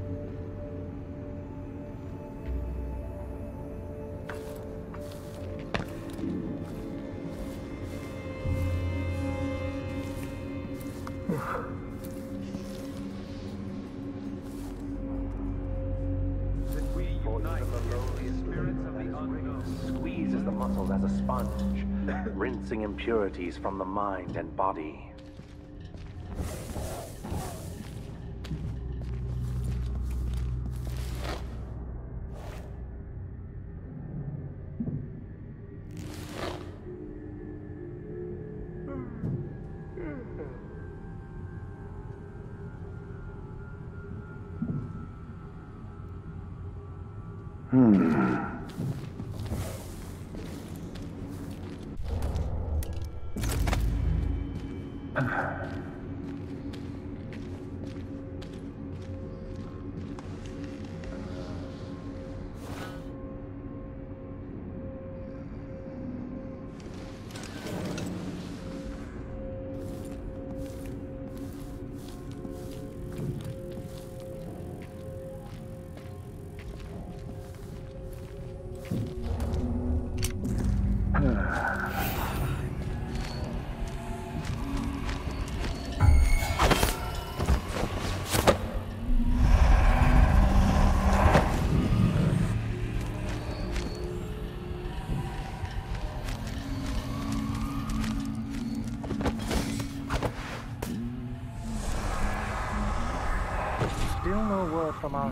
H: Squeezes the muscles as a sponge, rinsing impurities from the mind and body. Still no word from our...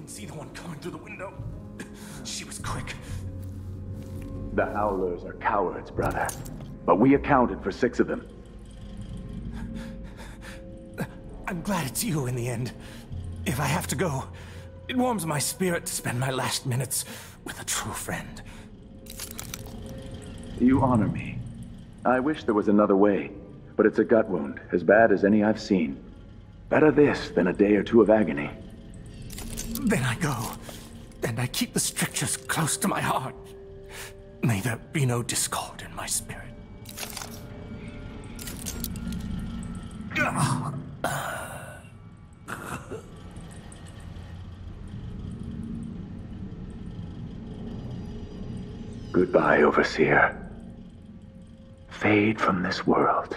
I: see the one coming through the window. She was quick.
M: The Howlers are cowards, brother. But we accounted for 6 of them.
I: I'm glad it's you in the end. If I have to go, it warms my spirit to spend my last minutes with a true friend.
M: You honor me. I wish there was another way, but it's a gut wound, as bad as any I've seen. Better this than a day or 2 of agony.
I: Then I go, and I keep the strictures close to my heart. May there be no discord in my spirit.
M: Goodbye, Overseer. Fade from this world.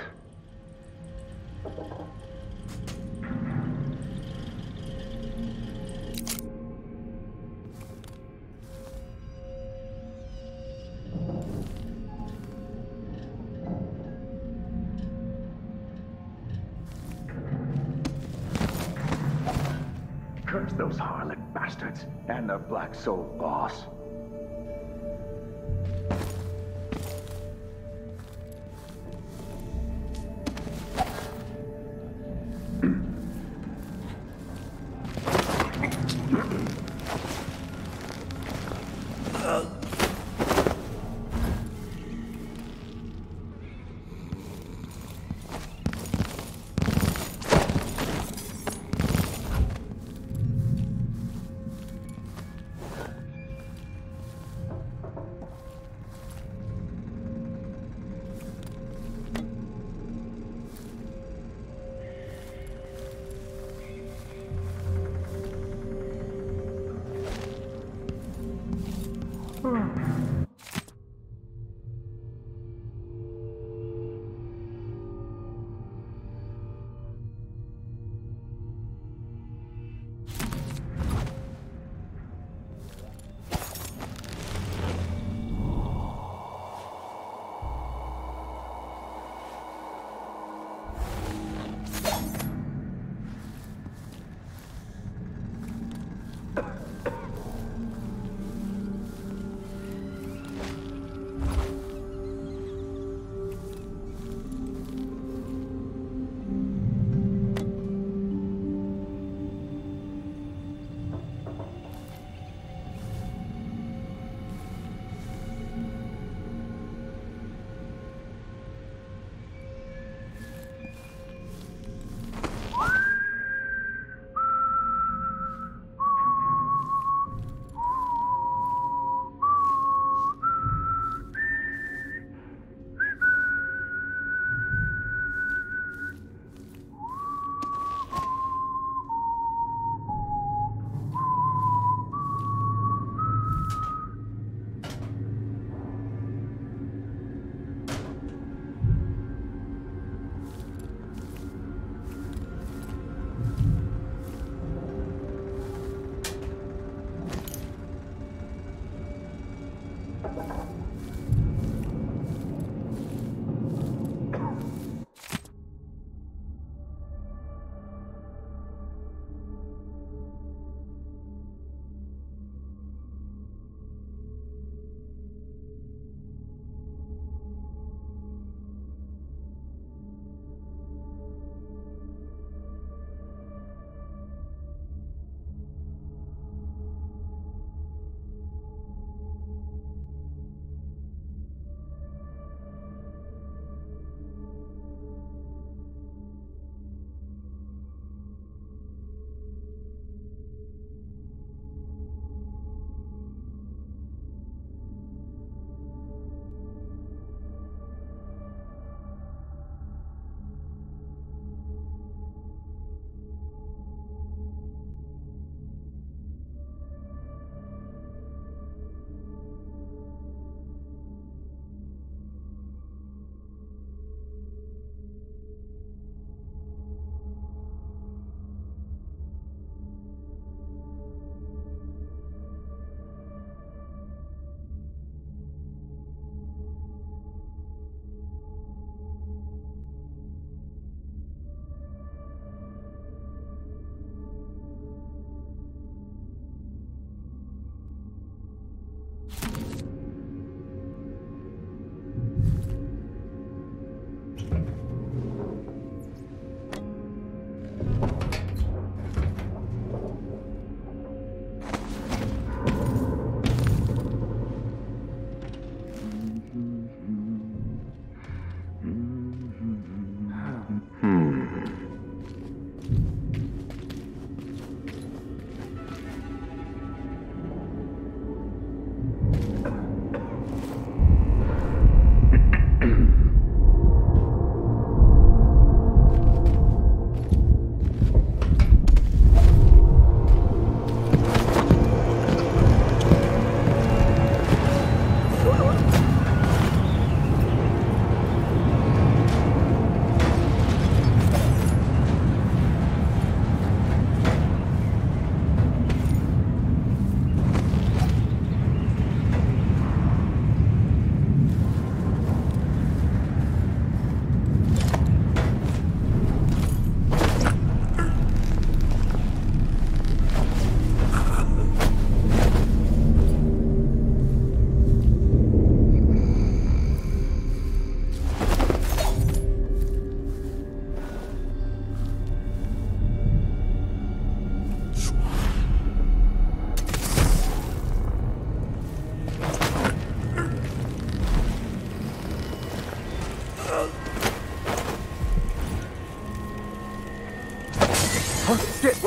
M: Curse those harlot bastards and their black soul boss.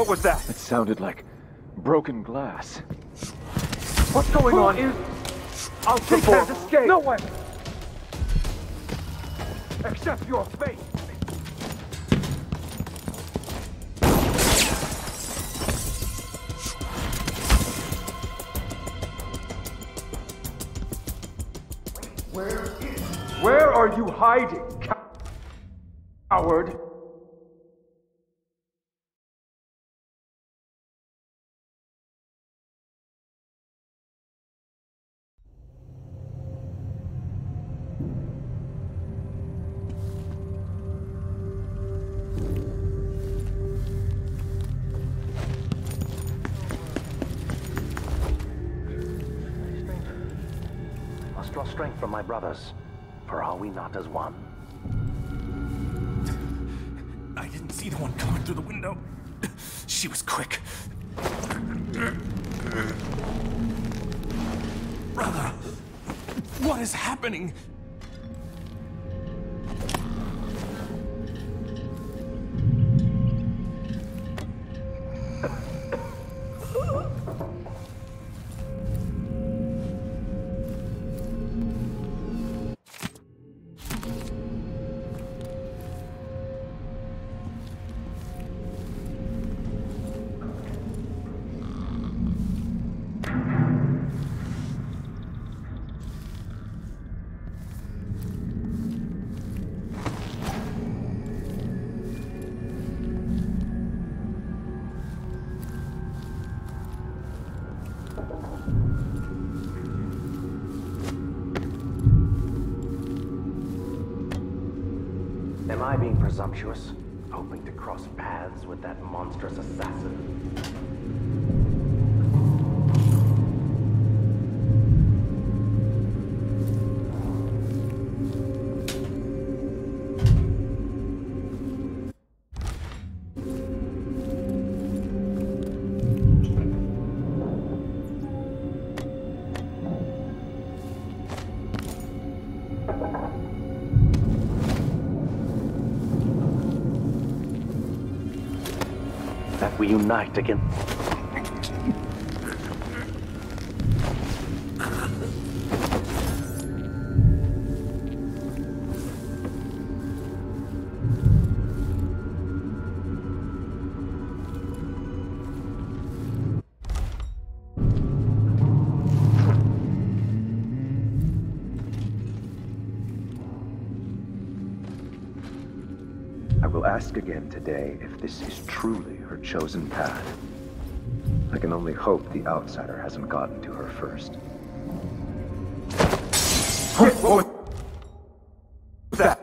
A: What was that?
M: It sounded like broken glass.
A: What's going on? I'll take that escape. No way. Accept your fate. Where are you hiding, coward?
H: Must draw strength from my brothers, for are we not as one?
T: I didn't see the one coming through the window. She was quick. Brother, what is happening?
H: Am I being presumptuous, hoping to cross paths with that monstrous assassin? That we unite again.
A: I will ask again today if this is truly her chosen path. I can only hope the outsider hasn't gotten to her first. What was that?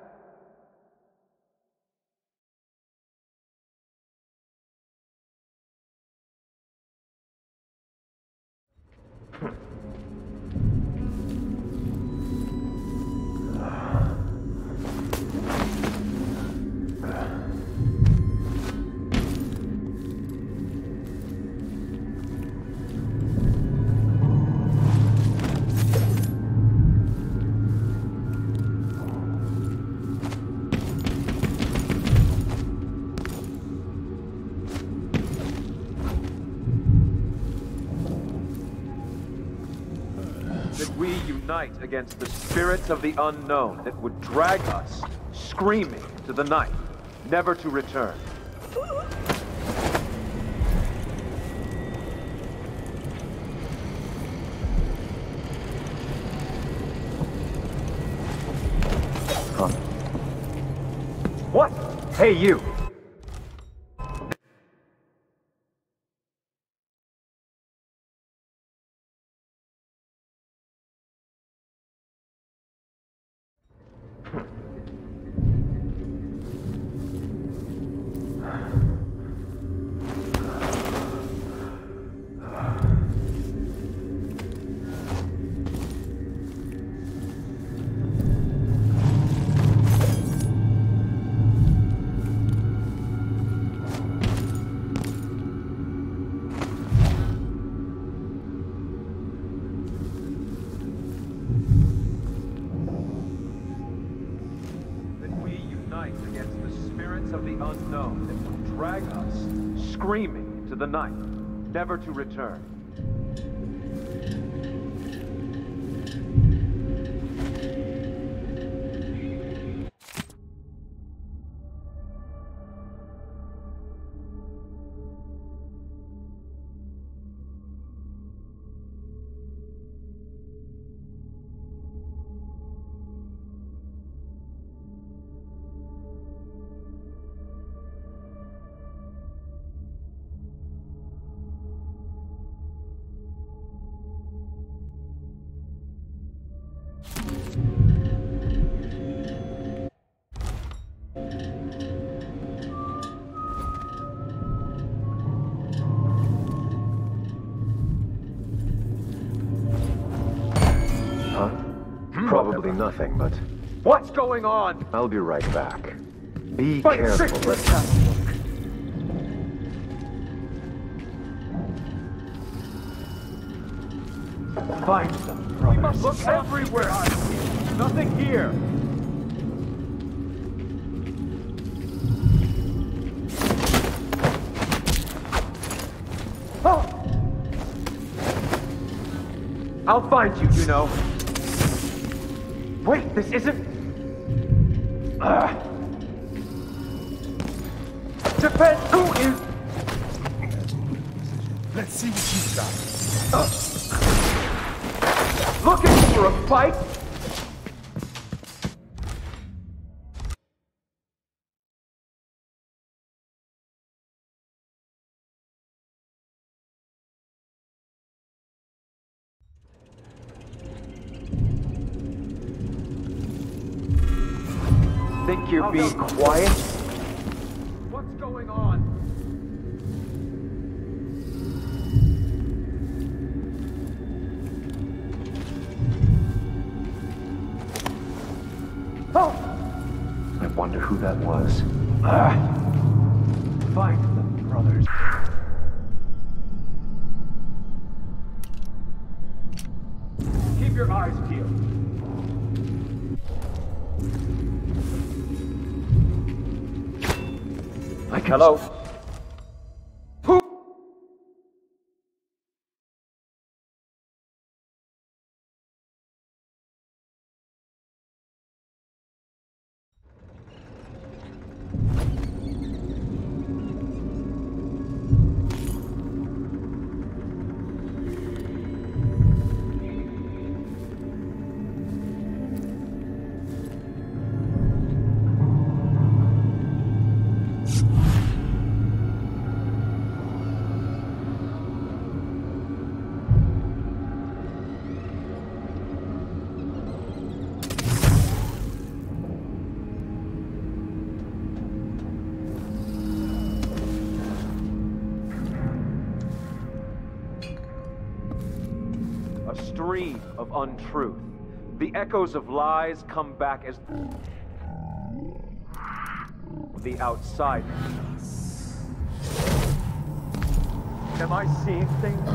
A: That we unite against the spirits of the unknown that would drag us, screaming, to the night, never to return. Huh? What? Hey, you! Against the spirits of the unknown that will drag us, screaming into the night, never to return. Probably nothing, but... What's going on? I'll be right back. Be careful. Let's have a look. Find them, brothers. We must look everywhere. Nothing here. Oh! I'll find you, you know. Wait, this isn't... Defend, who is...
Q: Let's see what you've got.
A: Looking for a fight? Think you're being quiet? What's going on? Oh! I wonder who that was. Find them, brothers. Keep your eyes peeled. Hello? Who? Stream of untruth. The echoes of lies come back as the outsider. Am I seeing things?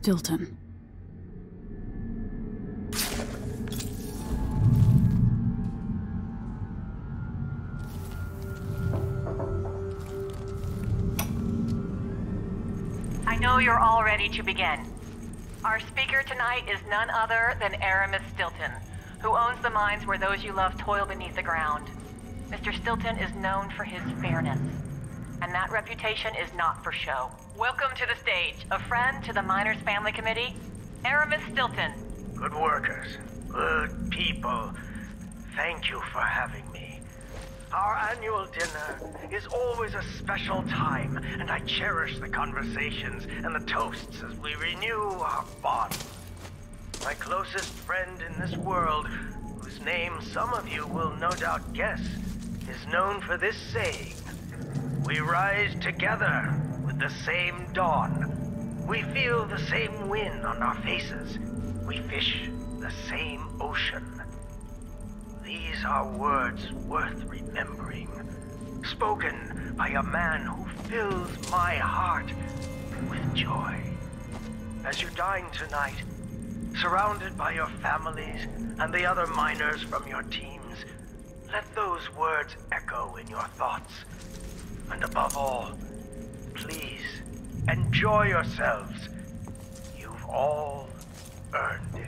J: Stilton.
F: I know you're all ready to begin. Our speaker tonight is none other than Aramis Stilton, who owns the mines where those you love toil beneath the ground. Mr. Stilton is known for his fairness, and that reputation is not for show. Welcome to the stage, a friend to the Miners Family Committee, Aramis Stilton.
P: Good workers, good people, thank you for having me. Our annual dinner is always a special time, and I cherish the conversations and the toasts as we renew our bond. My closest friend in this world, whose name some of you will no doubt guess, is known for this saying: we rise together with the same dawn. We feel the same wind on our faces. We fish the same ocean. These are words worth remembering, spoken by a man who fills my heart with joy. As you dine tonight, surrounded by your families and the other miners from your teams, let those words echo in your thoughts. And above all, please, enjoy yourselves. You've all earned it.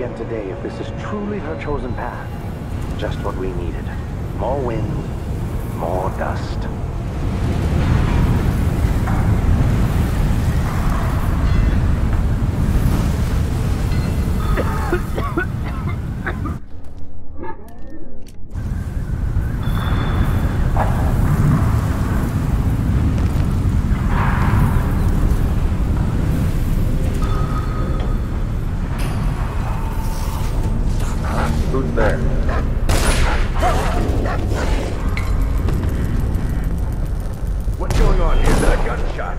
H: again today if this is truly her chosen path. Just what we needed. More wind, more dust.
A: Who's there?
M: What's going on here? Is that a gunshot?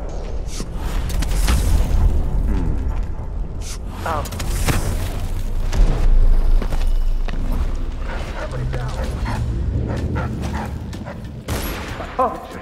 M: Somebody down. Oh, just...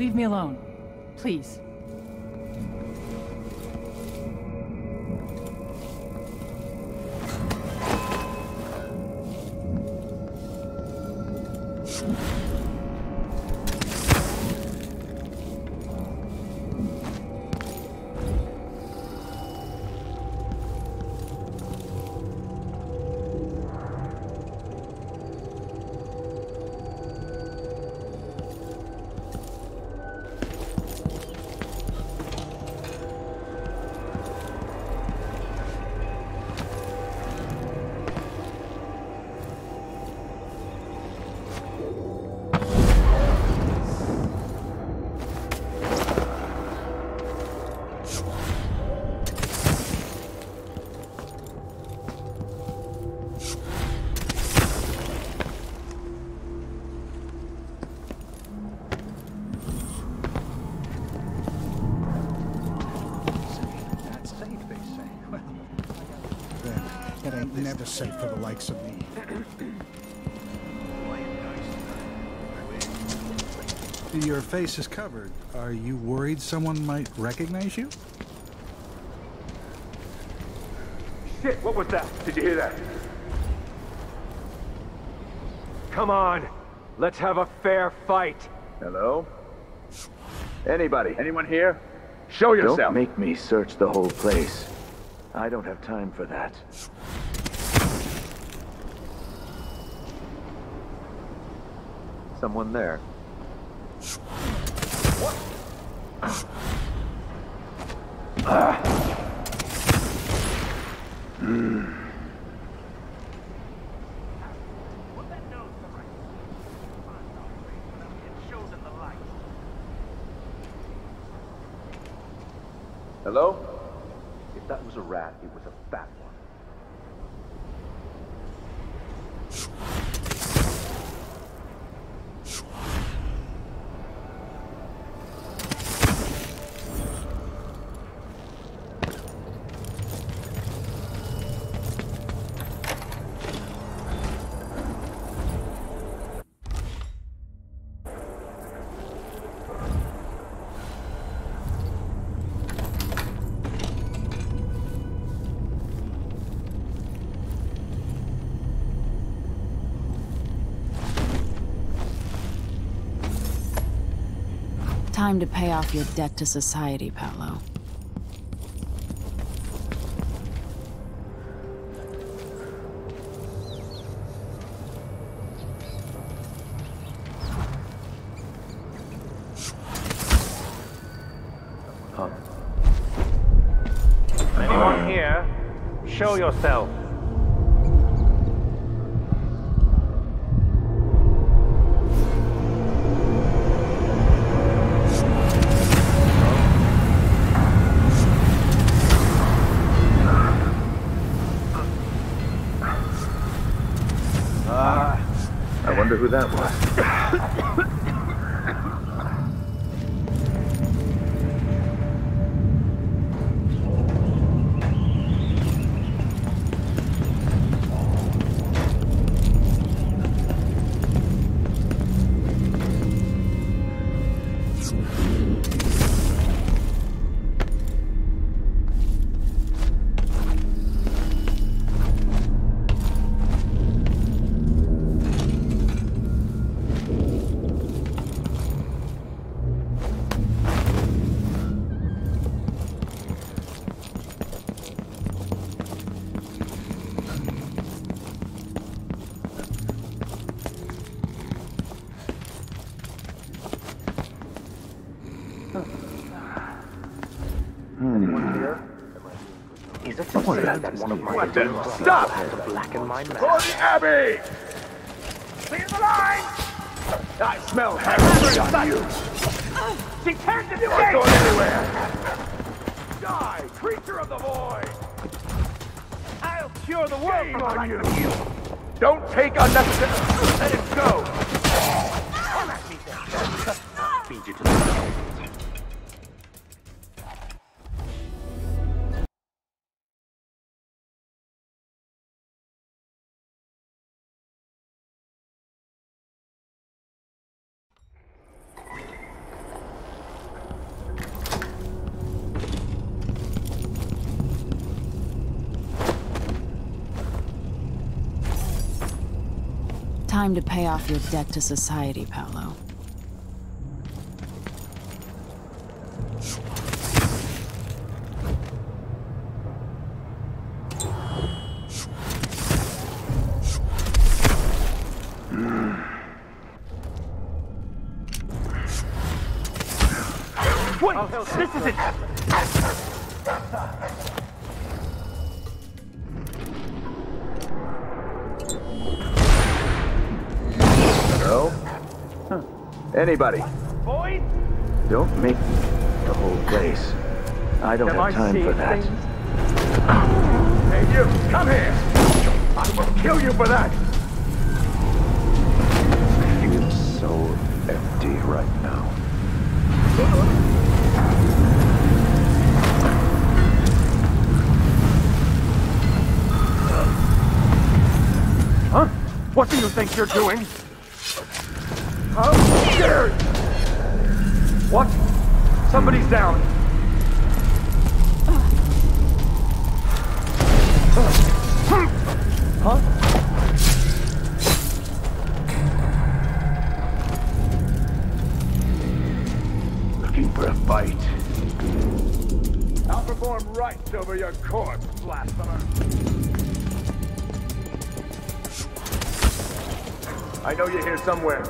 F: leave me alone. Please.
E: It ain't never safe for the likes of me. Your face is covered. Are you worried someone might recognize you?
A: Shit, what was that? Did you hear that? Come on, let's have a fair fight.
M: Hello? Anybody? Anyone here?
A: Show yourself.
M: Don't make me search the whole place. I don't have time for that.
A: Someone there. What?
M: Hello?
A: If that was a rat, it was a fat one.
N: Time to pay off your debt to society, Paolo.
H: Anyone here? Show yourself.
M: I wonder who that was.
H: Is it possible that one of my
A: Stop!
H: has blackened my mouth?
A: For the Abbey! Clear the line! I smell heaven on you! She turned into a going anywhere! Die, creature of the void! I'll cure the world from on you! Don't take unnecessary... Let it go! Come at me then! I'll feed you to the...
N: Time to pay off your debt to society, Paolo.
U: Wait! This is it!
M: Hello? Huh. Anybody?
U: Boys?
M: Don't make the whole place. I don't have time for that.
U: Hey, you! Come here! I will kill you for that!
M: I feel so empty right now.
U: Huh? What do you think you're doing? How dare you? What? Somebody's down. Huh?
M: Looking for a fight.
U: I'll perform rites over your corpse, blasphemer. I know you're here somewhere.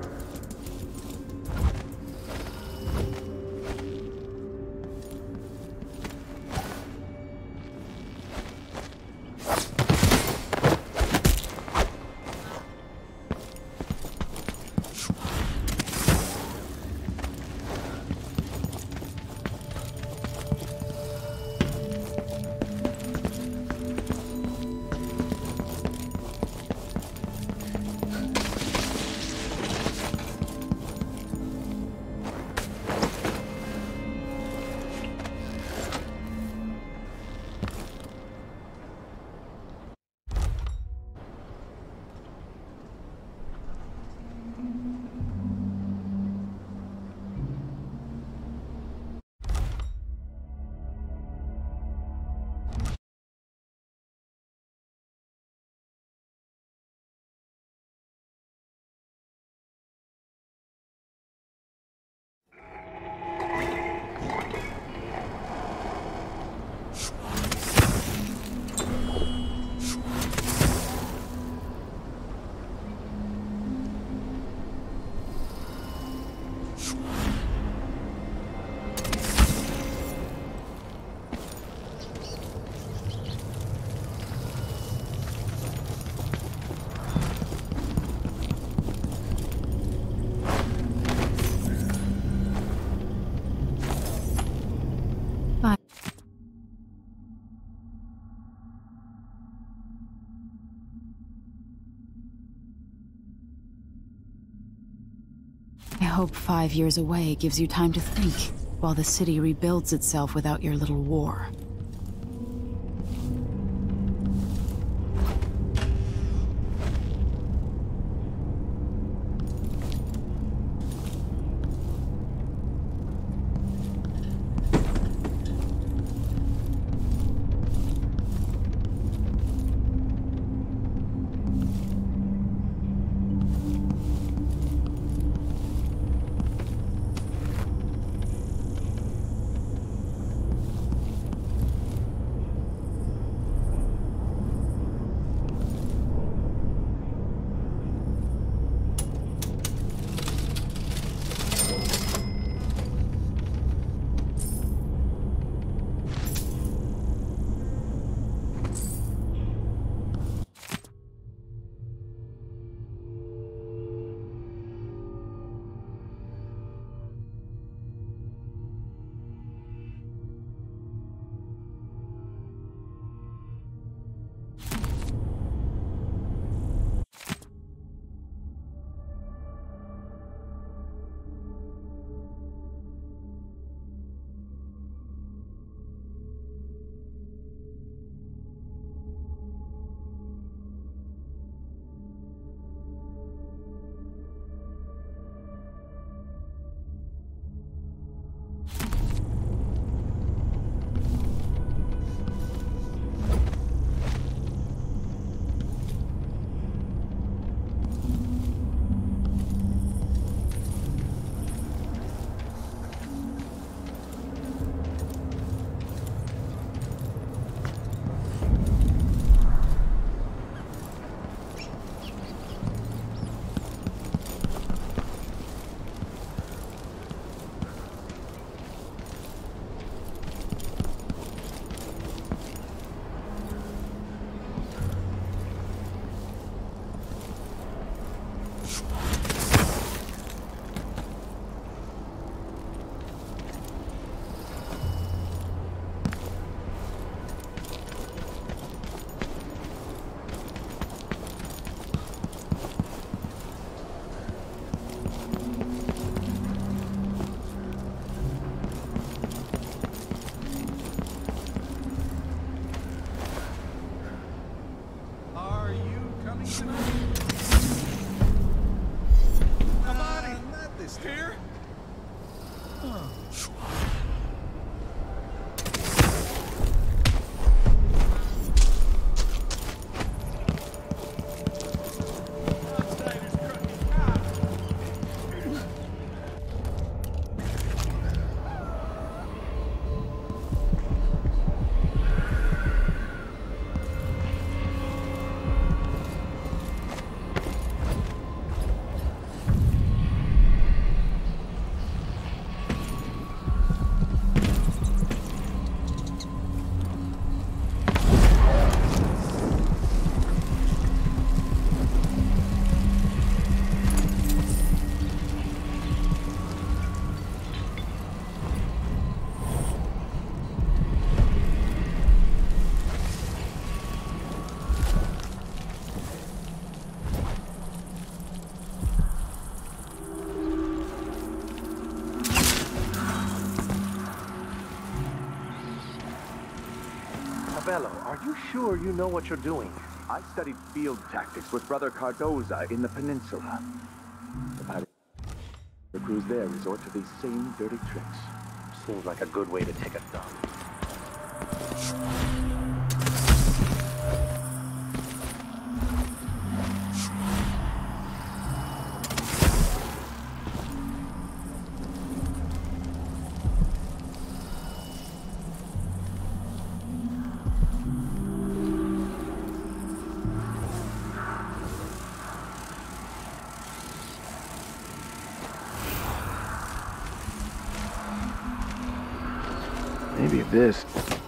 N: I hope 5 years away gives you time to think, while the city rebuilds itself without your little war.
H: Cabello, are you sure you know what you're doing?
M: I studied field tactics with Brother Cardoza in the peninsula. The pirate crews there resort to these same dirty tricks.
H: Seems like a good way to take a dump.
M: Maybe this...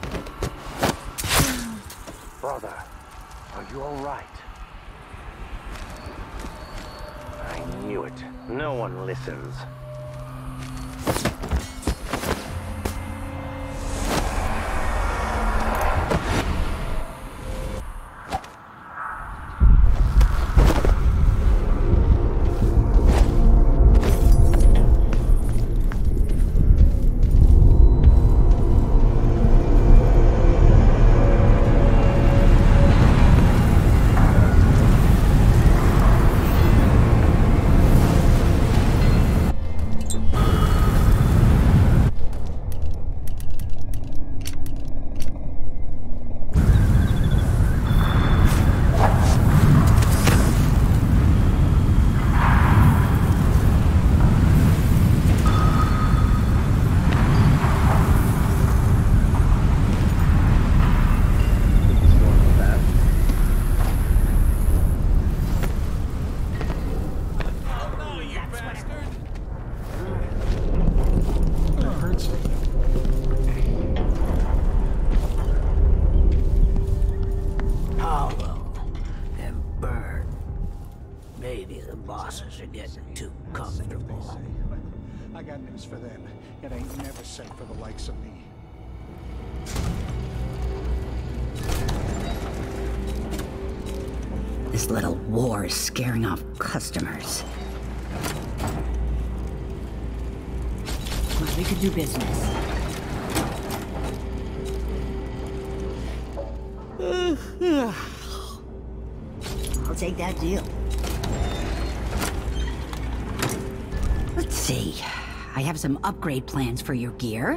H: Brother, are you all right? I knew it. No one listens.
E: I got news for them. It ain't never safe for the likes of me.
R: This little war is scaring off customers. Well, we could do business. I'll take that deal. Let's see. I have some upgrade plans for your gear.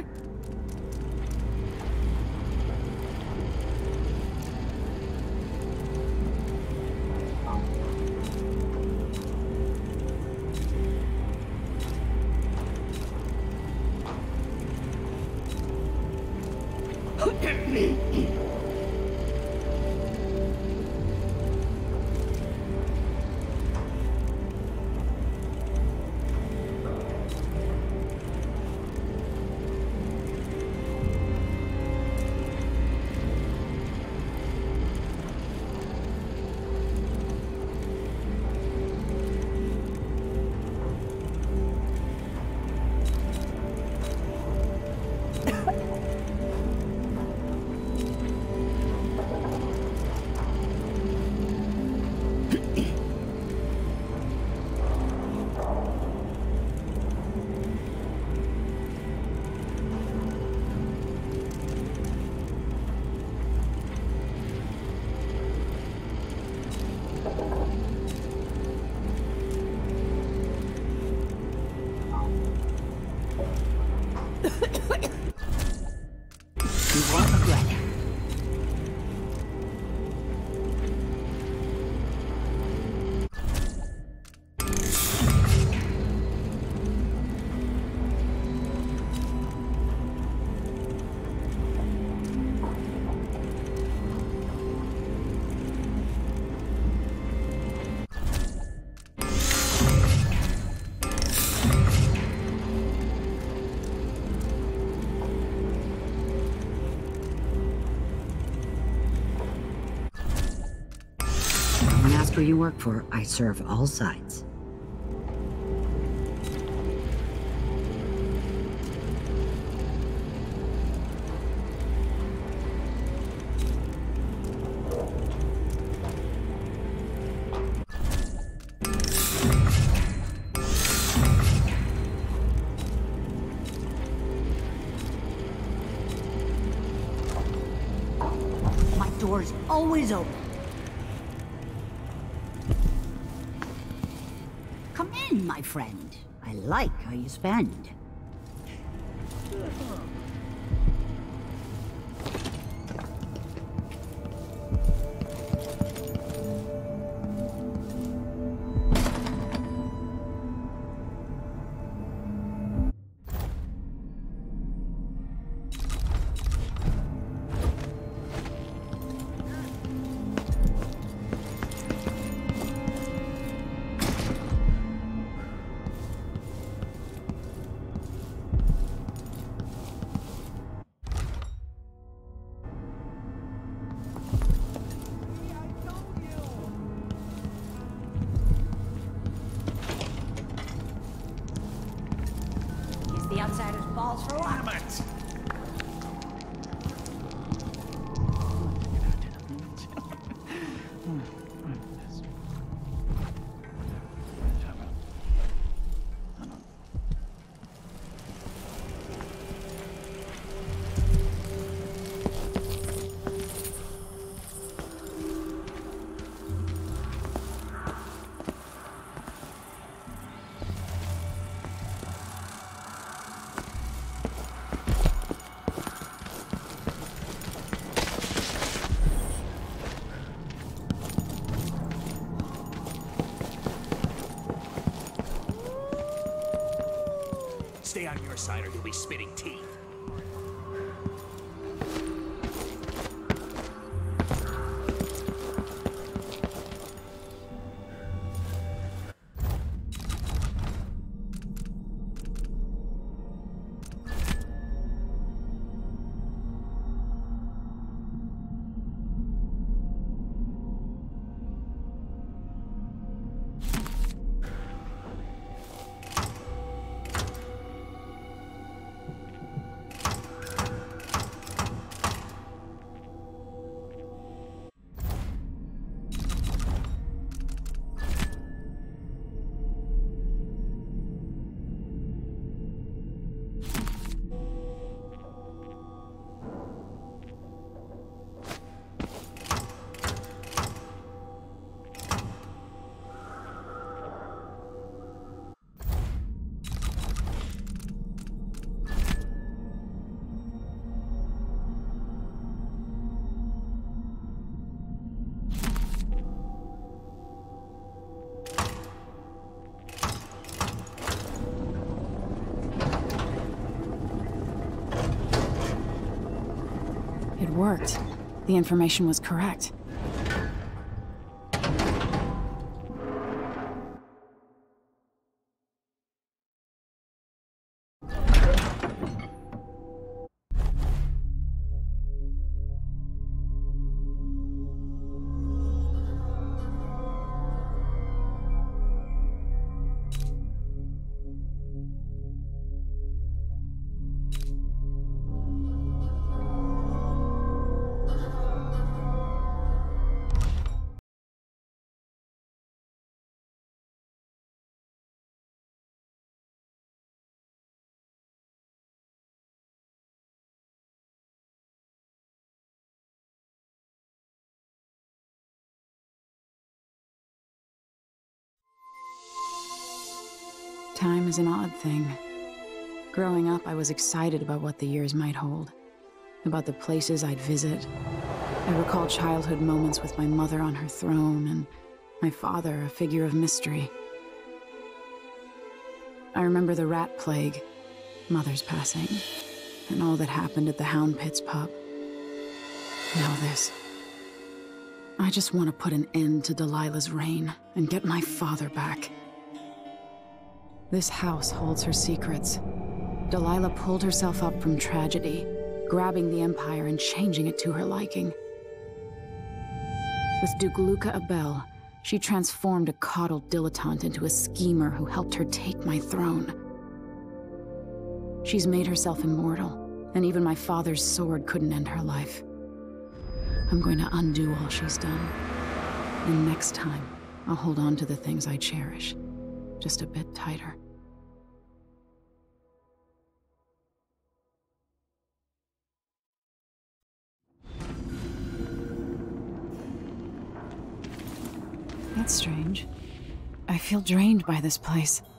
R: Who you work for, I serve all sides. Door's always open. Come in, my friend. I like how you spend.
L: The outsider's balls for what?
I: Stay on your side or you'll be spitting teeth.
N: It worked. The information was correct. Time is an odd thing. Growing up, I was excited about what the years might hold, about the places I'd visit. I recall childhood moments with my mother on her throne, and my father, a figure of mystery. I remember the rat plague, Mother's passing, and all that happened at the Hound Pits pub. Now this. I just want to put an end to Delilah's reign and get my father back. This house holds her secrets. Delilah pulled herself up from tragedy, grabbing the Empire and changing it to her liking. With Duke Luca Abel, she transformed a coddled dilettante into a schemer who helped her take my throne. She's made herself immortal, and even my father's sword couldn't end her life. I'm going to undo all she's done. And next time, I'll hold on to the things I cherish, just a bit tighter. That's strange. I feel drained by this place.